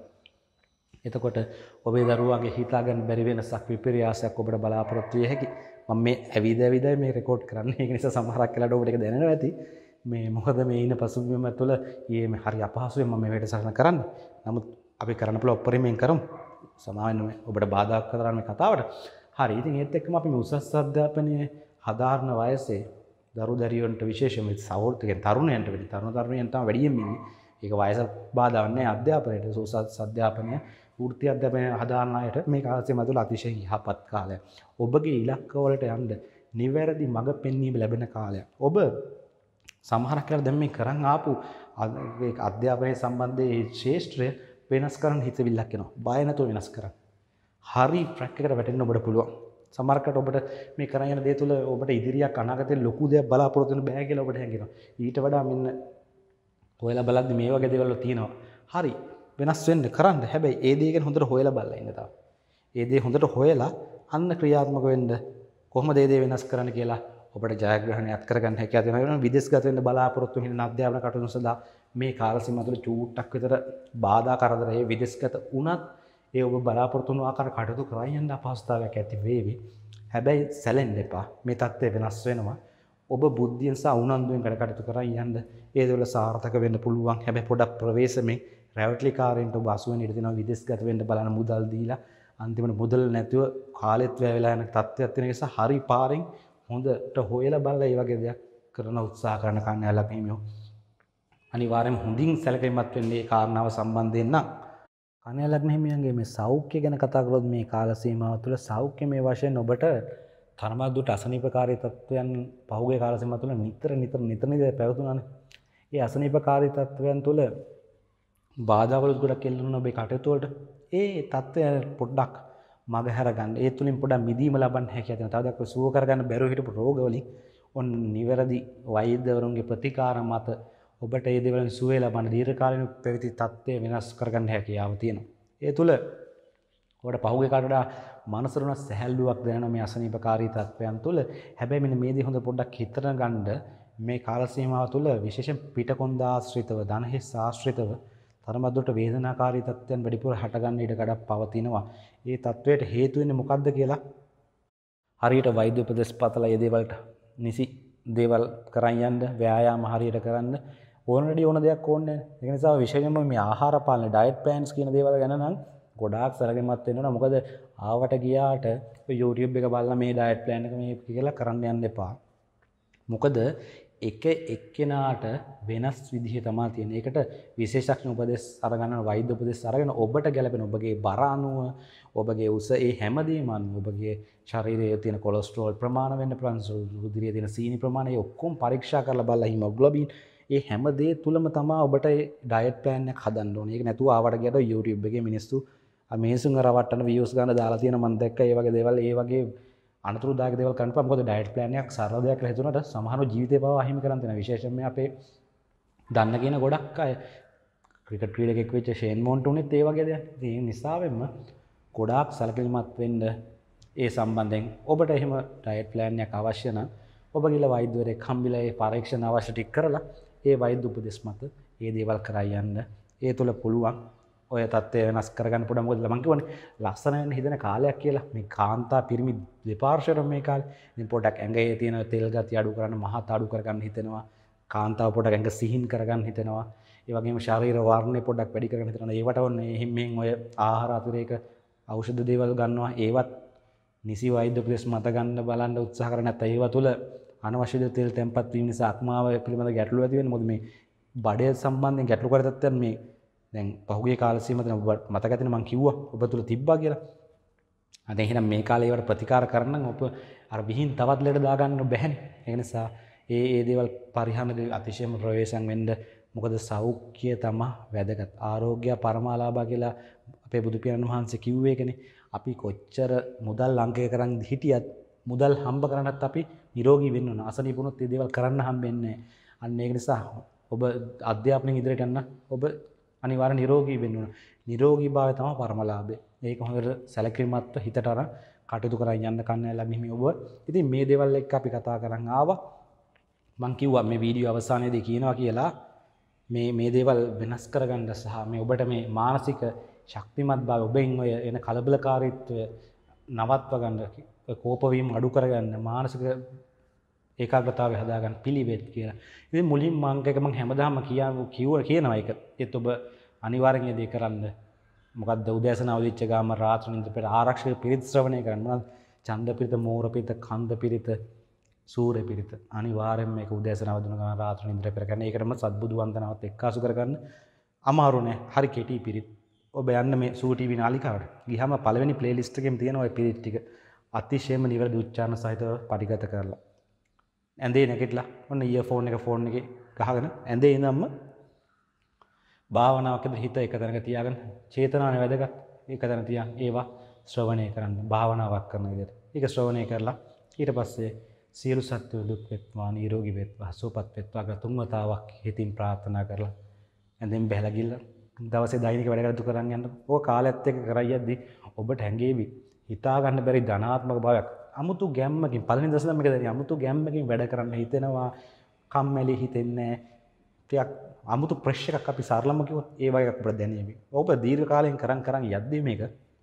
එතකොට ඔබේ දරුවාගේ හිතා ගන්න බැරි වෙනසක් විපර්යාසයක් ඔබට බලාපොරොත්තු විය හැකි. මම මේ ඇවිද ඇවිදයි මේ රෙකෝඩ් කරන්නේ. ඒක නිසා සමහරක් වෙලාවට ඔබට ඒක දැනෙනවා ඇති. මේ මොකද මේ ඉන්න පසුබිම තුළ ඊයේ මේ හරි අපහසුයෙන් මම මේ වැඩසටහන කරන්නේ. නමුත් අපි කරන්න පුළුවන් උපරිමයෙන් කරමු. සමාවෙන්න ඔබට බාධාක් කරන මේ කතාවට. හරි. ඉතින් ඒත් එක්කම අපි මේ උසස් අධ්‍යාපනයේ හදාාරණ වයසේ දරු දැරියන්ට විශේෂයෙන්ම සහෘදකයන් තරුණයන්ට වෙඩි තරුණ තරුණියන් තමයි වැඩියෙන් ඉන්නේ. ඒක වයස බාධාවක් නැහැ අධ්‍යාපනයට. උසස් අධ්‍යාපනය වෘත්ති අධ්‍යාපනය හදාාරණ අයට මේ කාලසීම තුළ අතිශය යහපත් කාලයක්. ඔබගේ ඉලක්ක වලට යන්න නිවැරදි මඟ පෙන්වීම ලැබෙන කාලයක්. ඔබ සමහරක් වෙලාවට දැන් මේ කරන් ආපු අධ්‍යාපනයේ සම්බන්ධයේ ශාස්ත්‍රය වෙනස් කරන්න හිතවිල්ලක් එනවා. බය නැතුව වෙනස් කරන්න. හරි ට්‍රැක් එකට වැටෙන්න ඔබට පුළුවන්. සමහරකට ඔබට මේ කරන් යන දේ තුළ ඔබට ඉදිරියක් අනාගතේ ලොකු දෙයක් බලාපොරොත්තු වෙන්න බෑ කියලා ඔබට හැඟෙනවා. ඊට වඩා මෙන්න හොයලා බලද්දි මේ වගේ දේවල් තියෙනවා. හරි වෙනස් වෙන්න කරන්න. හැබැයි ඒ දේ ගැන හොඳට හොයලා බලලා ඉන්න තාම. ඒ දේ හොඳට හොයලා අන්න ක්‍රියාත්මක වෙන්න කොහොමද ඒ දේ වෙනස් කරන්න කියලා ඔබට ජයග්‍රහණයක් කරගන්න හැකියාව තියෙනවා. විදේශගත වෙන්න බලාපොරොත්තු වෙන අධ්‍යාපන කටයුතු සඳහා මේ කාල සීමාව තුළ චූට්ටක් විතර බාධා කරදර ඒ විදේශගත වුණත් ඒ ඔබ බලාපොරොත්තු වුණු ආකාර කටයුතු කරා යන්න අපහසුතාවයක් ඇති වේවි. හැබැයි සැලෙන්න එපා. මේ தත්ත්වය වෙනස් වෙනවා. ඔබ බුද්ධියෙන් සහ උනන්දුවෙන් වැඩ කටයුතු කරා යන්න ඒ දේවල් සාර්ථක වෙන්න පුළුවන්. හැබැයි පොඩක් ප්‍රවේශමෙන් රැවටිලිකාරයන්ට ඔබ අසු වෙන ඉඩ තියෙනවා. විදේශගත වෙන්න බලන මුදල් දීලා අන්තිමට මුදල් නැතුව කාලෙත් වැය වෙලා යන තත්ත්වයක් තියෙන නිසා හරි පාරෙන් හොඳට හොයලා බලලා මේ වගේ දෙයක් කරන උත්සාහ කරන කන්‍යාලා හිමියෝ අනිවාර්යෙන් හොඳින් සැලකීමක් වෙන්නේ මේ කාරණාව සම්බන්ධයෙන් නම් කන්‍යා ලග්න හිමියන්ගේ මේ සෞඛ්‍ය ගැන කතා කරොත් මේ කාල සීමාව තුළ සෞඛ්‍යමය වශයෙන් ඔබට තරමක් දුරට අසනීපකාරී තත්ත්වයන් පහුගිය කාල සීමාව තුළ නිතර නිතර නිතර නිතර පැවතුණානේ. ඒ අසනීපකාරී තත්ත්වයන් තුළ බාධාවලුත් ගොඩක් එල්ලුණා ඔබේ කටයුතු වලට. ඒ තත්ත්වය පොඩ්ඩක් මග හැර ගන්න. ඒ තුලින් පොඩක් මිදීම ලබන්න හැකියාව තියෙනවා. තවදක් සුව කරගන්න බැරුව හිටපු රෝග වලින් ඔන්න නිවැරදි වෛද්‍යවරුන්ගේ ප්‍රතිකාර මත ඔබට මේ දේවල් සුවය ලබන්න දීර්ඝකාලීන පැවති තත්ත්වය වෙනස් කරගන්න හැකියාව තියෙනවා. ඒ තුල ඔබට පහුගිය කාට වඩා මනසට උනත් සැහැල්ලුවක් දැනෙන මේ අසනීපකාරී තත්ත්වයන් තුල හැබැයි මෙන්න මේ දේ හොඳ පොඩ්ඩක් හිතන ගන්න මේ කාල සීමාව තුල විශේෂයෙන් පිටකොන්ද ආශ්‍රිතව ධනහිස් ආශ්‍රිතව තරමක් දුරට වේදනාකාරී තත්ත්වයන් වැඩිපුර හටගන්න ඉඩ කඩක් පවතිනවා. ඒ තත්ත්වයට හේතු වෙන්නේ මොකක්ද කියලා හරියට වෛද්‍ය උපදෙස් පතලා මේ දේවල්ට නිසි දේවල් කරන් යන්න ව්‍යායාම හරියට කරන්න ඕනරෙඩි ඕන දෙයක් ඕනේ නැහැ. ඒක නිසා විශේෂයෙන්ම මේ ආහාර පාලන ඩයට් ප්ලෑන්ස් කියන දේවල් ගැන නම් ගොඩාක් සැලකිලිමත් වෙන්න ඕන. මොකද ආවට ගියාට YouTube එක බලලා මේ ඩයට් ප්ලෑන් එක මේ කියලා කරන්න යන්න එපා. මොකද එක එක්කෙනාට වෙනස් විදිහ තමයි තියෙන්නේ. ඒකට විශේෂඥ උපදෙස් අරගන්න වෛද්‍ය උපදෙස් අරගෙන ඔබට ගැලපෙන ඔබගේ බර අනුව ඔබගේ උස ඒ හැමදේම අනුව ඔබගේ ශරීරයේ තියෙන කොලෙස්ටරෝල් ප්‍රමාණය වෙන්න පුළුවන්, රුධිරයේ තියෙන සීනි ප්‍රමාණය ඔක්කොම පරීක්ෂා කරලා බලලා හිමොග්ලොබින් ඒ හැම දේ තුලම තමයි ඔබට ඒ ඩයට් ප්ලෑන් එක හදන්න ඕනේ. ඒක නැතුව ආවට ගියට YouTube එකේ මිනිස්සු මේසුන් රවට්ටන views ගන්න දාලා තියෙන මම දැක්ක ඒ වගේ දේවල් ඒ වගේ අනතුරුදායක දේවල් කරන්න බෑ. මොකද ඩයට් ප්ලෑන් එකක් සරල දෙයක් කියලා හිතුණාට සමහරව ජීවිතේ පවා අහිමි කරන් තියෙනවා. විශේෂයෙන්ම අපේ දන්න කියන ගොඩක් අය ක්‍රිකට් ක්‍රීඩකෙක් වෙච්ච ෂේන් මොන්ට් උනේත් ඒ වගේ දෙයක්. ඉතින් ඒ නිසාවෙන්ම ගොඩාක් සැලකිලිමත් වෙන්න ඒ සම්බන්ධයෙන් ඔබට එහෙම ඩයට් ප්ලෑන් එකක් අවශ්‍ය නම් ඔබ ගිහලා වෛද්‍යවරයෙක් හම්බිලා ඒ පරීක්ෂණ අවශ්‍ය ටික කරලා ඒ වෛද්‍ය උපදෙස් මත ඒ දේවල් කරා යන්න. ඒ තුල පුළුවන් ඔය තත්ත්වය වෙනස් කරගන්න පුළුවන්. මොකද මම කියවනේ ලස්සන වෙන්න හිතන කාලයක් කියලා. මේ කාන්තා පිරිමි දෙපාර්ශ්වයටම මේ කාලේ. ඉතින් පොඩක් ඇඟේ තියෙන තෙල් ගතිය අඩු කරන්න, මහත් අඩු කරගන්න හිතෙනවා. කාන්තාව පොඩක් ඇඟ සිහින් කරගන්න හිතෙනවා. ඒ වගේම ශරීර වර්ණය පොඩක් වැඩි කරගන්න හිතනවා. ඒවට ඔන්නේ එහෙන් ඔය ආහාර අතිරේක ඖෂධ දේවල් ගන්නවා. ඒවත් නිසි වෛද්‍ය උපදෙස් මත ගන්න බලන්න උත්සාහ කරන්නේ නැත්නම් ඒව තුල අනවශ්‍ය තෙල් තැම්පත් වීම නිසා අක්මාව පිළිබඳ ගැටලු ඇති වෙන්නේ. මොකද මේ බඩය සම්බන්ධයෙන් ගැටලු කර තත්ත්වයන් මේ දැන් පහුගිය කාල සීමාවෙන් මතක ඇතිනේ මම කිව්වා ඔබ තුල තිබ්බා කියලා. අද එහෙනම් මේ කාලේ ඒවට ප්‍රතිකාර කරන්න ඔබ අර විහිං තවත් ලෙඩ දාගන්න බැහැනේ. ඒ නිසා ඒ ඒ දේවල් පරිහරණය අතිශයම ප්‍රවේශම් වෙන්න. මොකද සෞඛ්‍ය තමයි වැදගත්. ආරෝග්‍ය පරමාලාභා කියලා අපේ බුදු පියාණන් වහන්සේ කිව්වේ ඒකනේ. අපි කොච්චර මුදල් ලංකේ කරන් හිටියත් මුදල් හම්බ කරන්නත් අපි නිරෝගී වෙන්න ඕන. අසනීපුනොත් මේ දේවල් කරන්න හම්බෙන්නේ නැහැ. අන්න ඒක නිසා ඔබ අධ්‍යාපනයෙන් ඉදිරියට යන්න ඔබ අනිවාර්ය නිරෝගී වෙන්න ඕන. නිරෝගී භාවය තමයි පරමලාභය. ඒක හොඳට සැලකිලිමත්ව හිතට අරන් කටයුතු කරන් යන්න කන්නැල්ලා මෙහිම ඔබ. ඉතින් මේ දේවල් එක්ක අපි කතා කරන් ආවා. මං කිව්වා මේ වීඩියෝ අවසානයේදී කියනවා කියලා මේ මේ දේවල් වෙනස් කරගන්න සහ මේ ඔබට මේ මානසික ශක්තිමත් භාවය ඔබෙන් ඔය එන කලබලකාරීත්වය නවත්ව ගන්න, කෝප වීම අඩු කරගන්න, මානසික ඒකාග්‍රතාවය හදාගන්න පිළිවෙත් කියලා. ඉතින් මුලින් මම එක මම හැමදාම කියව කිව්ව කියනවා ඒක. ඒත් ඔබ අනිවාර්යෙන් ඒ දේ කරන්න. මොකද්ද උදෑසන අවදිච්ච ගාම රාත්‍රී නින්ද පෙර ආරක්ෂක පිරිත් ශ්‍රවණය කරන්න. මොනවද? ඡන්ද පිරිත, මෝර පිරිත, කන්ද පිරිත, සූර්ය පිරිත. අනිවාර්යෙන් මේක උදෑසන අවදින ගාම රාත්‍රී නින්ද පෙර කරන්න. ඒකටම සත්බුදු වන්දනාවත් එක්කාසු කරගන්න. අමාරු නෑ. හරි කෙටි පිරිත්. ඔබ යන්න මේ සූ ටීවී නාලිකාවට. ගියාම පළවෙනි ප්ලේලිස්ට් එකේම තියෙන ওই පිරිත් ටික අතිශයම නිවැරදි උච්චාරණ සහිතව පරිගත කරලා. ඇඳේ නැගිටලා ඔන්න ඉයර්ෆෝන් එක ෆෝන් එකේ ගහගෙන ඇඳේ ඉඳන්ම භාවනාවකද හිත එක තැනක තියාගෙන චේතනාවේ වැදගත් එක තැන තියන් ඒවා ශ්‍රවණය කරන්න භාවනාවක් කරන විදිහට. ඒක ශ්‍රවණය කරලා ඊට පස්සේ සියලු සත්ත්ව දුක් වෙත්වා නිරෝගී වෙත්වා සුවපත් වෙත්වා කියලා තුන් වතාවක් හිතින් ප්‍රාර්ථනා කරලා ඇඳෙන් බැහැලා ගිහලා දවසේ දෛනික වැඩ කටයුතු කරන් යන්න. ඕක කාලයත් එක්ක කරයියද්දි ඔබට හැංගේවි හිතා ගන්න බැරි ධනාත්මක භාවයක්. අමුතු ගැම්මකින් පළවෙනි දවසේ මේක දැනෙන අමුතු ගැම්මකින් වැඩ කරන්න හිතෙනවා. කම්මැලි හිතෙන්නේ ටිකක් අමුතු ප්‍රෙෂර් එකක් අපි සරලම කිව්වොත් ඒ වගේ එකක් අපිට දැනෙවි. ඔබ දීර්ඝ කාලයෙන් කරන් කරන් යද්දී මේක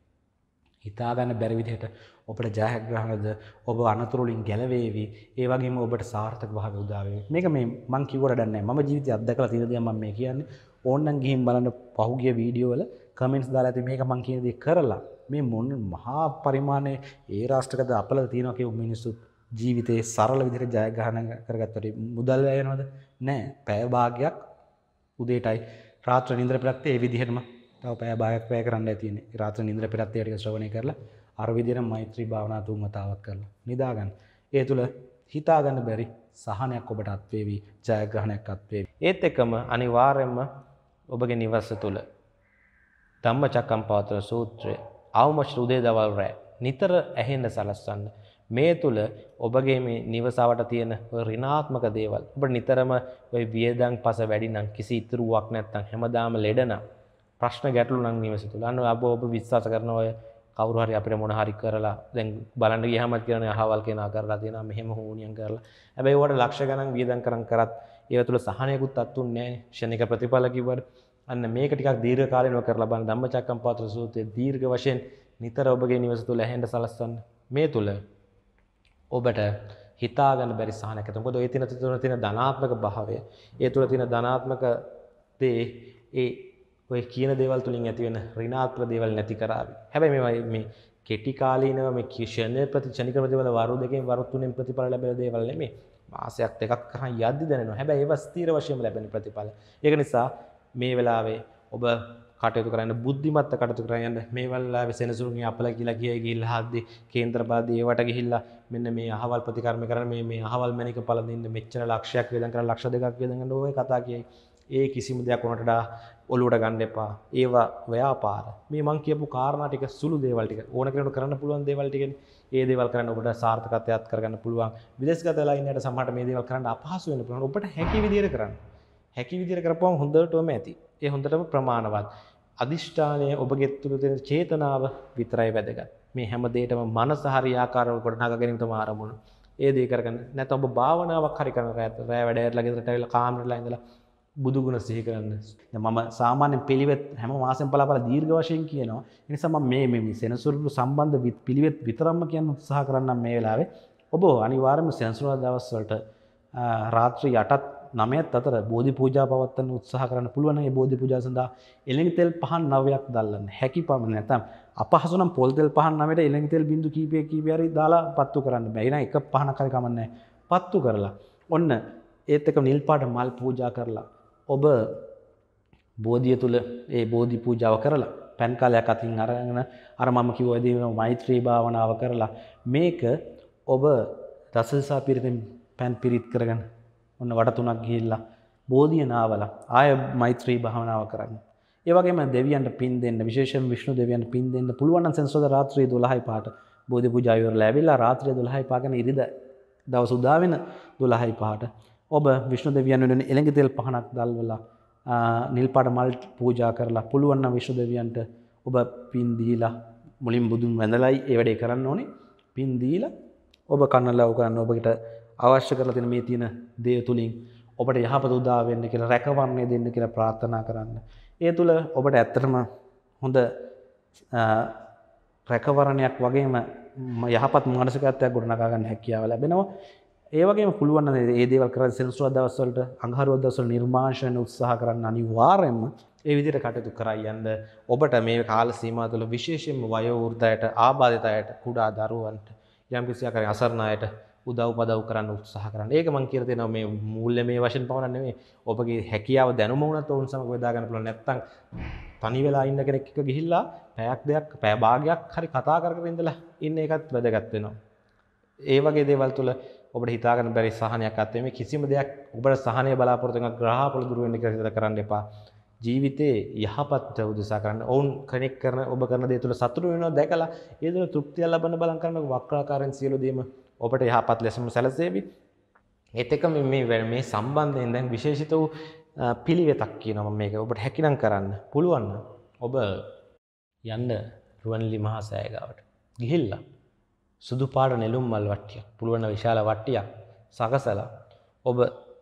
හිතා ගන්න බැරි විදිහට ඔබට ජයග්‍රහණද ඔබ අනතුරු වලින් ගැලවේවි. ඒ වගේම ඔබට සාර්ථක භාවය උදා වේවි. මේක මේ මං කිව්වට දන්නේ නැහැ. මම ජීවිතය අත්දැකලා තියෙන දේ මම මේ කියන්නේ. ඕන්නම් ගිහින් බලන්න පහුගිය වීඩියෝ වල කමෙන්ට්ස් දාලා ඇති මේක මං කියන දේ කරලා මේ මොන මහා පරිමාණයේ ඒ රාෂ්ට්‍රගත අපල තියෙනවා කියු මිනිස්සු ජීවිතේ සරල විදිහට ජයග්‍රහණ කරගත්තට මුදල් වැය වෙනවද? නැහැ. පැය භාගයක් උදේටයි රාත්‍රී නිින්දර පෙරත් ඒ විදිහටම තව පැය භාගයක් වැය කරන්නයි තියෙන්නේ. රාත්‍රී නිින්දර පෙරත් ඒ ටික ශ්‍රවණය කරලා අර විදිහට මෛත්‍රී භාවනා තුන් වතාවක් කරලා නිදා ගන්න. ඒ තුල හිතා ගන්න බැරි සහනයක් ඔබට අත් වේවි, ජයග්‍රහණයක් අත් වේවි. ඒත් එක්කම අනිවාර්යයෙන්ම ඔබගේ නිවස තුල ධම්මචක්කම්පවත්තන සූත්‍රය අවමශ උදේ දවල් රැ නිතර ඇහෙන්න සලස්වන්න. මේ තුල ඔබගේ මේ නිවසවට තියෙන ඍණාත්මක දේවල් ඔබ නිතරම ඔය වියදම් පස වැඩි නම් කිසි ඉතුරුවක් නැත්නම් හැමදාම ලෙඩ නම් ප්‍රශ්න ගැටලු නම් නිවස තුල අන්න ඔබ ඔබ විශ්වාස කරන ඔය කවුරු හරි අපිට මොන හරි කරලා දැන් බලන්න ගියාමත් කියන්නේ අහවල් කෙනා කරලා තියෙනවා මෙහෙම හෝනියම් කරලා. හැබැයි ඒවට ලක්ෂ ගණන් වියදම් කරන් කරත් ඒව තුල සහනයකුත් අත්තුන්නේ නැහැ. ක්ෂණික ප්‍රතිඵල කිව්වට අන්න මේක ටිකක් දීර්ඝ කාලීනව කරලා බලන්න ධම්මචක්කම්පවත්තන සූත්‍රයේ දීර්ඝ වශයෙන් නිතර ඔබගේ නිවස තුල ඇහෙන්න සලස්වන්න. මේ තුල ඔබට හිතා ගන්න බැරි සහනයක් ඇති. මොකද ඔය තියෙන තුන තියෙන ධනාත්මක භාවය, ඒ තුල තියෙන ධනාත්මක දේ ඒ ඔය කියන දේවල් තුලින් ඇති වෙන ඍණාත්මක දේවල් නැති කරાવી. හැබැයි මේ මේ කෙටි කාලීනව මේ ක්ෂණ ප්‍රතිචනික ප්‍රතිඵල වරු දෙකෙන් වරු තුනෙන් ප්‍රතිඵල ලැබෙන දේවල් නෙමෙයි. මාසයක් දෙකක් කරන් යද්දි දැනෙනවා. හැබැයි ඒවා ස්ථිර වශයෙන්ම ලැබෙන ප්‍රතිඵල. ඒක නිසා මේ වෙලාවේ ඔබ කටයුතු කරන්න බුද්ධිමත්ව කටයුතු කරන්න මේ වෙලාවේ සෙනසුරුගේ අපල කියලා කියයි ගිහිල්ලා හද්දි කේන්ද්‍රපාදී ඒවට ගිහිල්ලා මෙන්න මේ අහවල් ප්‍රතිකර්ම කරන මේ මේ අහවල් මැනික පළ දෙන්න මෙච්චර ලක්ෂයක් වේදන් කරලා ලක්ෂ දෙකක් වේදන් ගන්න ඔය කතා කියයි. ඒ කිසිම දෙයක් උනට වඩා ඔලුවට ගන්න එපා. ඒවා ව්‍යාපාර. මේ මං කියපු කාරණා ටික සුළු දේවල් ටික ඕන කෙනෙකුට කරන්න පුළුවන් දේවල් ටිකනේ. ඒ දේවල් කරන්න ඔබට සාර්ථකත්වයක් කරගන්න පුළුවන්. විදේශගත වෙලා ඉන්නට සමහරට මේ දේවල් කරන්න අපහසු වෙන්න පුළුවන්. ඔබට හැකි විදියට කරන්න. හැකි විදියට කරපුවම හොඳටම ඇති. ඒ හොඳටම ප්‍රමාණවත්. අදිෂ්ඨානය ඔබගේ තුළ තියෙන චේතනාව විතරයි වැදගත්. මේ හැම දෙයකම මනස හරි ආකාරව කොට නගා ගැනීම තමයි ආරමුණ. ඒ දේ කරගන්න. නැත්නම් ඔබ භාවනාවක් හරි කරන රැය වැඩ ඇරලා ගෙදරට ඇවිල්ලා කාමරේලා ඉඳලා බුදු ගුණ සිහි කරන්න. දැන් මම සාමාන්‍යයෙන් පිළිවෙත් හැම මාසෙම බලාපල දීර්ඝ වශයෙන් කියනවා. ඒ නිසා මම මේ මේ සෙනසුරු සම්බන්ධ පිළිවෙත් විතරක්ම කියන්න උත්සාහ කරන්නම් මේ වෙලාවේ. ඔබ අනිවාර්යයෙන්ම සෙනසුරාදා දවස් වලට රාත්‍රී අටත් නවයත් අතර බෝධි පූජා පවත්වන්න උත්සාහ කරන්න පුළුවන්. මේ බෝධි පූජා සඳහා එළඟි තෙල් පහන් නවයක් දැල්ලන්න. හැකි පමණ නැත්නම් අපහසු නම් පොල් තෙල් පහන් නවයට එළඟි තෙල් බින්දු කීපයක් කීපය හරි දාලා පත්තු කරන්න බෑ. ඊළඟ එක පහනක් හරි කමන්නේ පත්තු කරලා ඔන්න ඒත් එක නිල් පාට මල් පූජා කරලා ඔබ බෝධිය තුල ඒ බෝධි පූජාව කරලා පෑන් කාලයක් අතින් අරගෙන අර මම කිව්ව විදිහට මෛත්‍රී භාවනාව කරලා මේක ඔබ දසදසා පිරිතෙන් පෑන් පිරිත් කරගෙන ඔන්න වට තුනක් ගිහිල්ලා බෝධිය නාවලා ආය මෛත්‍රී භාවනාව කරන්න. ඒ වගේම දෙවියන්ට පින් දෙන්න විශේෂයෙන් විෂ්ණු දෙවියන්ට පින් දෙන්න පුළුවන් නම් සෙනසුරාදා රාත්‍රියේ දොළහයි පාට බෝධි පූජා ඉවරලා ඇවිල්ලා රාත්‍රියේ දොළහයි පාගෙන ඉරිදා දවස් උදා වෙන දොළහයි පාට ඔබ විෂ්ණු දෙවියන් වෙනුවෙන් එළඟි තෙල් පහනක් දැල්වලා නිල් පාට මල් පූජා කරලා පුළුවන් නම් විෂ්ණු දෙවියන්ට ඔබ පින් දීලා මුලින් බුදුන් වැඳලායි ඒ වැඩේ කරන්න ඕනේ. පින් දීලා ඔබ කන්නලව කරන්න ඔබට අවශ්‍ය කරලා තියෙන මේ තියෙන දේ තුලින් ඔබට යහපත උදා වෙන්න කියලා රැකවරණය දෙන්න කියලා ප්‍රාර්ථනා කරන්න. ඒ තුල ඔබට ඇත්තටම හොඳ රැකවරණයක් වගේම යහපත් මානසිකත්වයක් ගොඩනගා ගන්න හැකියාව ලැබෙනවා. ඒ වගේම පුළුවන් නම් මේ දේවල් කරලා සෙනසුරාදා දවස් වලට අඟහරුවාදා දවස් වල නිර්මාණය උත්සාහ කරන්න අනිවාර්යයෙන්ම ඒ විදිහට කටයුතු කරා යන්න ඔබට මේ කාල සීමාව තුළ විශේෂයෙන්ම වයෝ වෘද්ධයට ආබාධිතයට කුඩා දරුවන්ට යම් කිසි ආකාරයක අසරණ අයට උදව් උපදව් කරන්න උත්සාහ කරන්න. ඒක මම කියලා දෙනවා මේ මූල්‍ය මේ වශයෙන් පවණක් නෙමෙයි. ඔබගේ හැකියාව දැනුම වුණත් ඔවුන් සමග බෙදා ගන්න පුළුවන්. නැත්තම් තනි වෙලා ඉන්න කෙනෙක් එක්ක ගිහිල්ලා පැයක් දෙකක් පැය භාගයක් හරි කතා කර කර ඉඳලා ඉන්න එකත් වැදගත් වෙනවා. ඒ වගේ දේවල් තුළ ඔබට හිතා ගන්න බැරි සහනයක් අත්වේ මේ කිසිම දෙයක් ඔබට සහනය බලාපොරොත්තු වෙන ග්‍රහපොළ දුර වෙන්න කියලා කරන්න එපා. ජීවිතේ යහපත් උදෙසා කරන්න. ඔවුන් කෙනෙක් කරන ඔබ කරන දේ තුළ සතුට වෙනවා දැකලා ඒ තුළ තෘප්තිය ලබන්න බලන් කරන වක්‍රාකාරයෙන් සියලු දේම ඔබට යහපත් ලෙසම සැලසෙවි. ඒත් එක්ක මේ මේ සම්බන්ධයෙන් දැන් විශේෂිත වූ පිළිවෙතක් කියනවා මම මේක ඔබට හැකිනම් කරන්න පුළුවන් නම් ඔබ යන්න රුවන්වැලි මහා සෑය ගාවට ගිහිල්ලා සුදු පාට නෙළුම් මල් වට්ටියක් පුළුවන් විශාල වට්ටියක් සකසලා ඔබ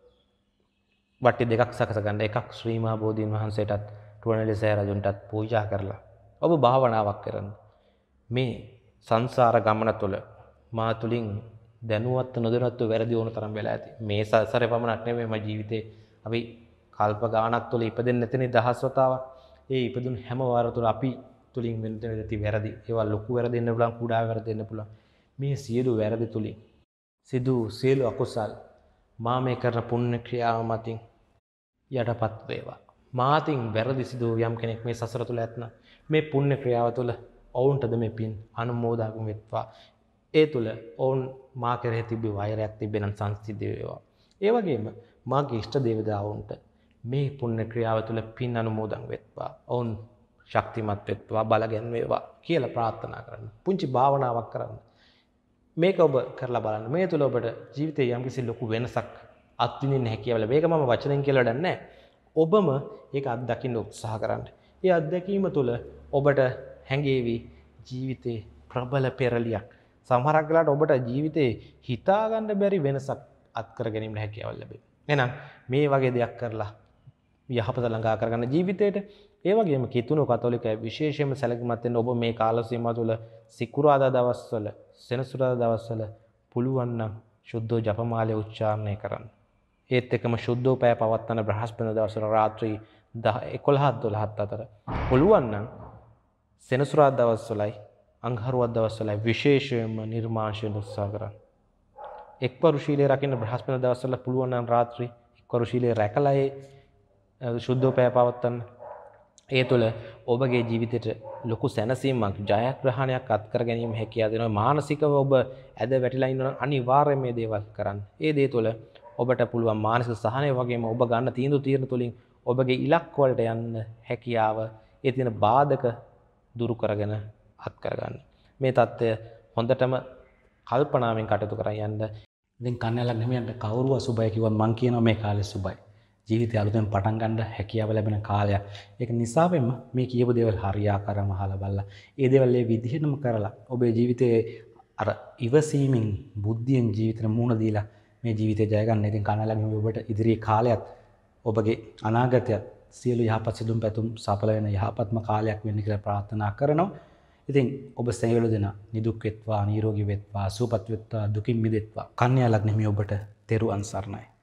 වට්ටි දෙකක් සකස ගන්න. එකක් ශ්‍රී මහා බෝධීන් වහන්සේටත් රුවන්වැලි සෑය රජුන්ටත් පූජා කරලා ඔබ භාවනාවක් කරන්න. මේ සංසාර ගමන තුළ මා තුලින් දැනුවත් නොදැනුවත් වැරදි වුණ තරම් වෙලා ඇති. මේ සසරේ පමණක් නෙමෙයි මගේ ජීවිතේ අපි කල්ප ගාණක් තුළ ඉපදෙන්න නැතනේ දහස් වතාවක්. ඒ ඉපදුන හැම වාර තුළ අපි තුලින් වෙන දෙති වැරදි. ඒවා ලොකු වැරදි වෙන්න පුළුවන්, කුඩා වැරදි වෙන්න පුළුවන්. මේ සියලු වැරදි තුලින් සිදු සියලු අකුසල් මා මේ කරන පුණ්‍ය ක්‍රියාව මතින් යටපත් වේවා. මාතින් වැරදි සිදු යම් කෙනෙක් මේ සසර තුළ ඇතනම් මේ පුණ්‍ය ක්‍රියාව තුළ ඔවුන්ටද මේ පින් අනුමෝදන් වෙත්වා. ඒ තුළ ඔවුන් මා කෙරෙහි තිබි වෛරයක් තිබෙනම් සංසිද්ධ වේවා. ඒ වගේම මාගේ ඉෂ්ට දේවතාවුන්ට මේ පුණ්‍ය ක්‍රියාව තුළ පින් අනුමෝදන් වෙත්වා. ඔවුන් ශක්තිමත් වෙත්වා, බලගැන් වේවා කියලා ප්‍රාර්ථනා කරන්න. පුංචි භාවනාවක් කරන්න. මේක ඔබ කරලා බලන්න. මේ තුළ ඔබට ජීවිතේ යම්කිසි ලොකු වෙනසක් අත්විඳින්න හැකියාව ලැබෙයි. ඒක මම වචනෙන් කියලා වැඩක් නැහැ. ඔබම ඒක අත්දකින්න උත්සාහ කරන්න. ඒ අත්දැකීම තුළ ඔබට හැඟේවි ජීවිතේ ප්‍රබල පෙරලියක්. සමහරක් වෙලාවට ඔබට ජීවිතේ හිතා ගන්න බැරි වෙනසක් අත් කර ගැනීමට හැකියාව ලැබෙයි. එහෙනම් මේ වගේ දෙයක් කරලා යහපත ළඟා කරගන්න ජීවිතේට ඒ වගේම කිතුණු කතෝලිකය විශේෂයෙන්ම සැලකිලිමත් වෙන්න ඔබ මේ කාල සීමාව තුළ සිකුරාදා දවස්වල සෙනසුරාදා දවස්වල පුළුවන් නම් සුද්ධෝ ජපමාලය උච්චාරණය කරන්න. ඒත් එක්කම සුද්ධෝ පැය පවත්වන බ්‍රහස්පති දවසට රාත්‍රී එකොළහ දොළහත් අතර පුළුවන් නම් සෙනසුරාදා දවස්වලයි අඟහරුවාදා දවස්වලයි විශේෂයෙන්ම නිර්මාංශයෙන් උත්සාහ කරන්න. එක්වරු ශීලයේ රකින්න බ්‍රහස්පති දවස්වල පුළුවන් නම් රාත්‍රී එක්වරු ශීලයේ රැකලා ඒ සුද්ධෝ පැය පවත්වන්න. ඒ තුළ ඔබගේ ජීවිතයට ලොකු සැනසීමක් ජයග්‍රහණයක් අත් කර ගැනීම හැකියාව දෙනවා. මානසිකව ඔබ ඇද වැටිලා ඉන්නවා නම් අනිවාර්යයෙන් මේ දේවල් කරන්න. ඒ දේ තුළ ඔබට පුළුවන් මානසික සහනය වගේම ඔබ ගන්න තීන්දුව తీරන තුලින් ඔබගේ ඉලක්ක වලට යන්න හැකියාව ඒ තියෙන බාධක දුරු කරගෙන අත් කරගන්න. මේ தත්ත්වය හොඳටම කල්පනාවෙන් කටයුතු කරන් යන්න. ඉතින් කන්නලක් නෙමෙයි යන්න කවුරු අසුබයි කිව්වත් මං කියනවා මේ කාලේ සුබයි. ජීවිතය අලුතෙන් පටන් ගන්න හැකියාව ලැබෙන කාලයක්. ඒක නිසාවෙන්ම මේ කියපු දේවල් හරියාකාරව අහලා බලලා ඒ දේවල් ඒ විදිහටම කරලා ඔබේ ජීවිතයේ අර ඉවසීමෙන් බුද්ධියෙන් ජීවිතේ මුහුණ දීලා මේ ජීවිතය ජය ගන්න. ඉතින් කනලගින් ඔබට ඉදිරියේ කාලයත් ඔබගේ අනාගතයත් සියලු යහපත් සිදුම් පැතුම් සඵල වෙන යහපත්ම කාලයක් වෙන්න කියලා ප්‍රාර්ථනා කරනවා. ඉතින් ඔබ සියලු දෙනා නිදුක් වෙත්වා, නිරෝගී වෙත්වා, සුවපත් වෙත්වා, දුකින් මිදෙත්වා. කන්‍යාලග්නෙහි ඔබට තෙරුවන් සරණයි.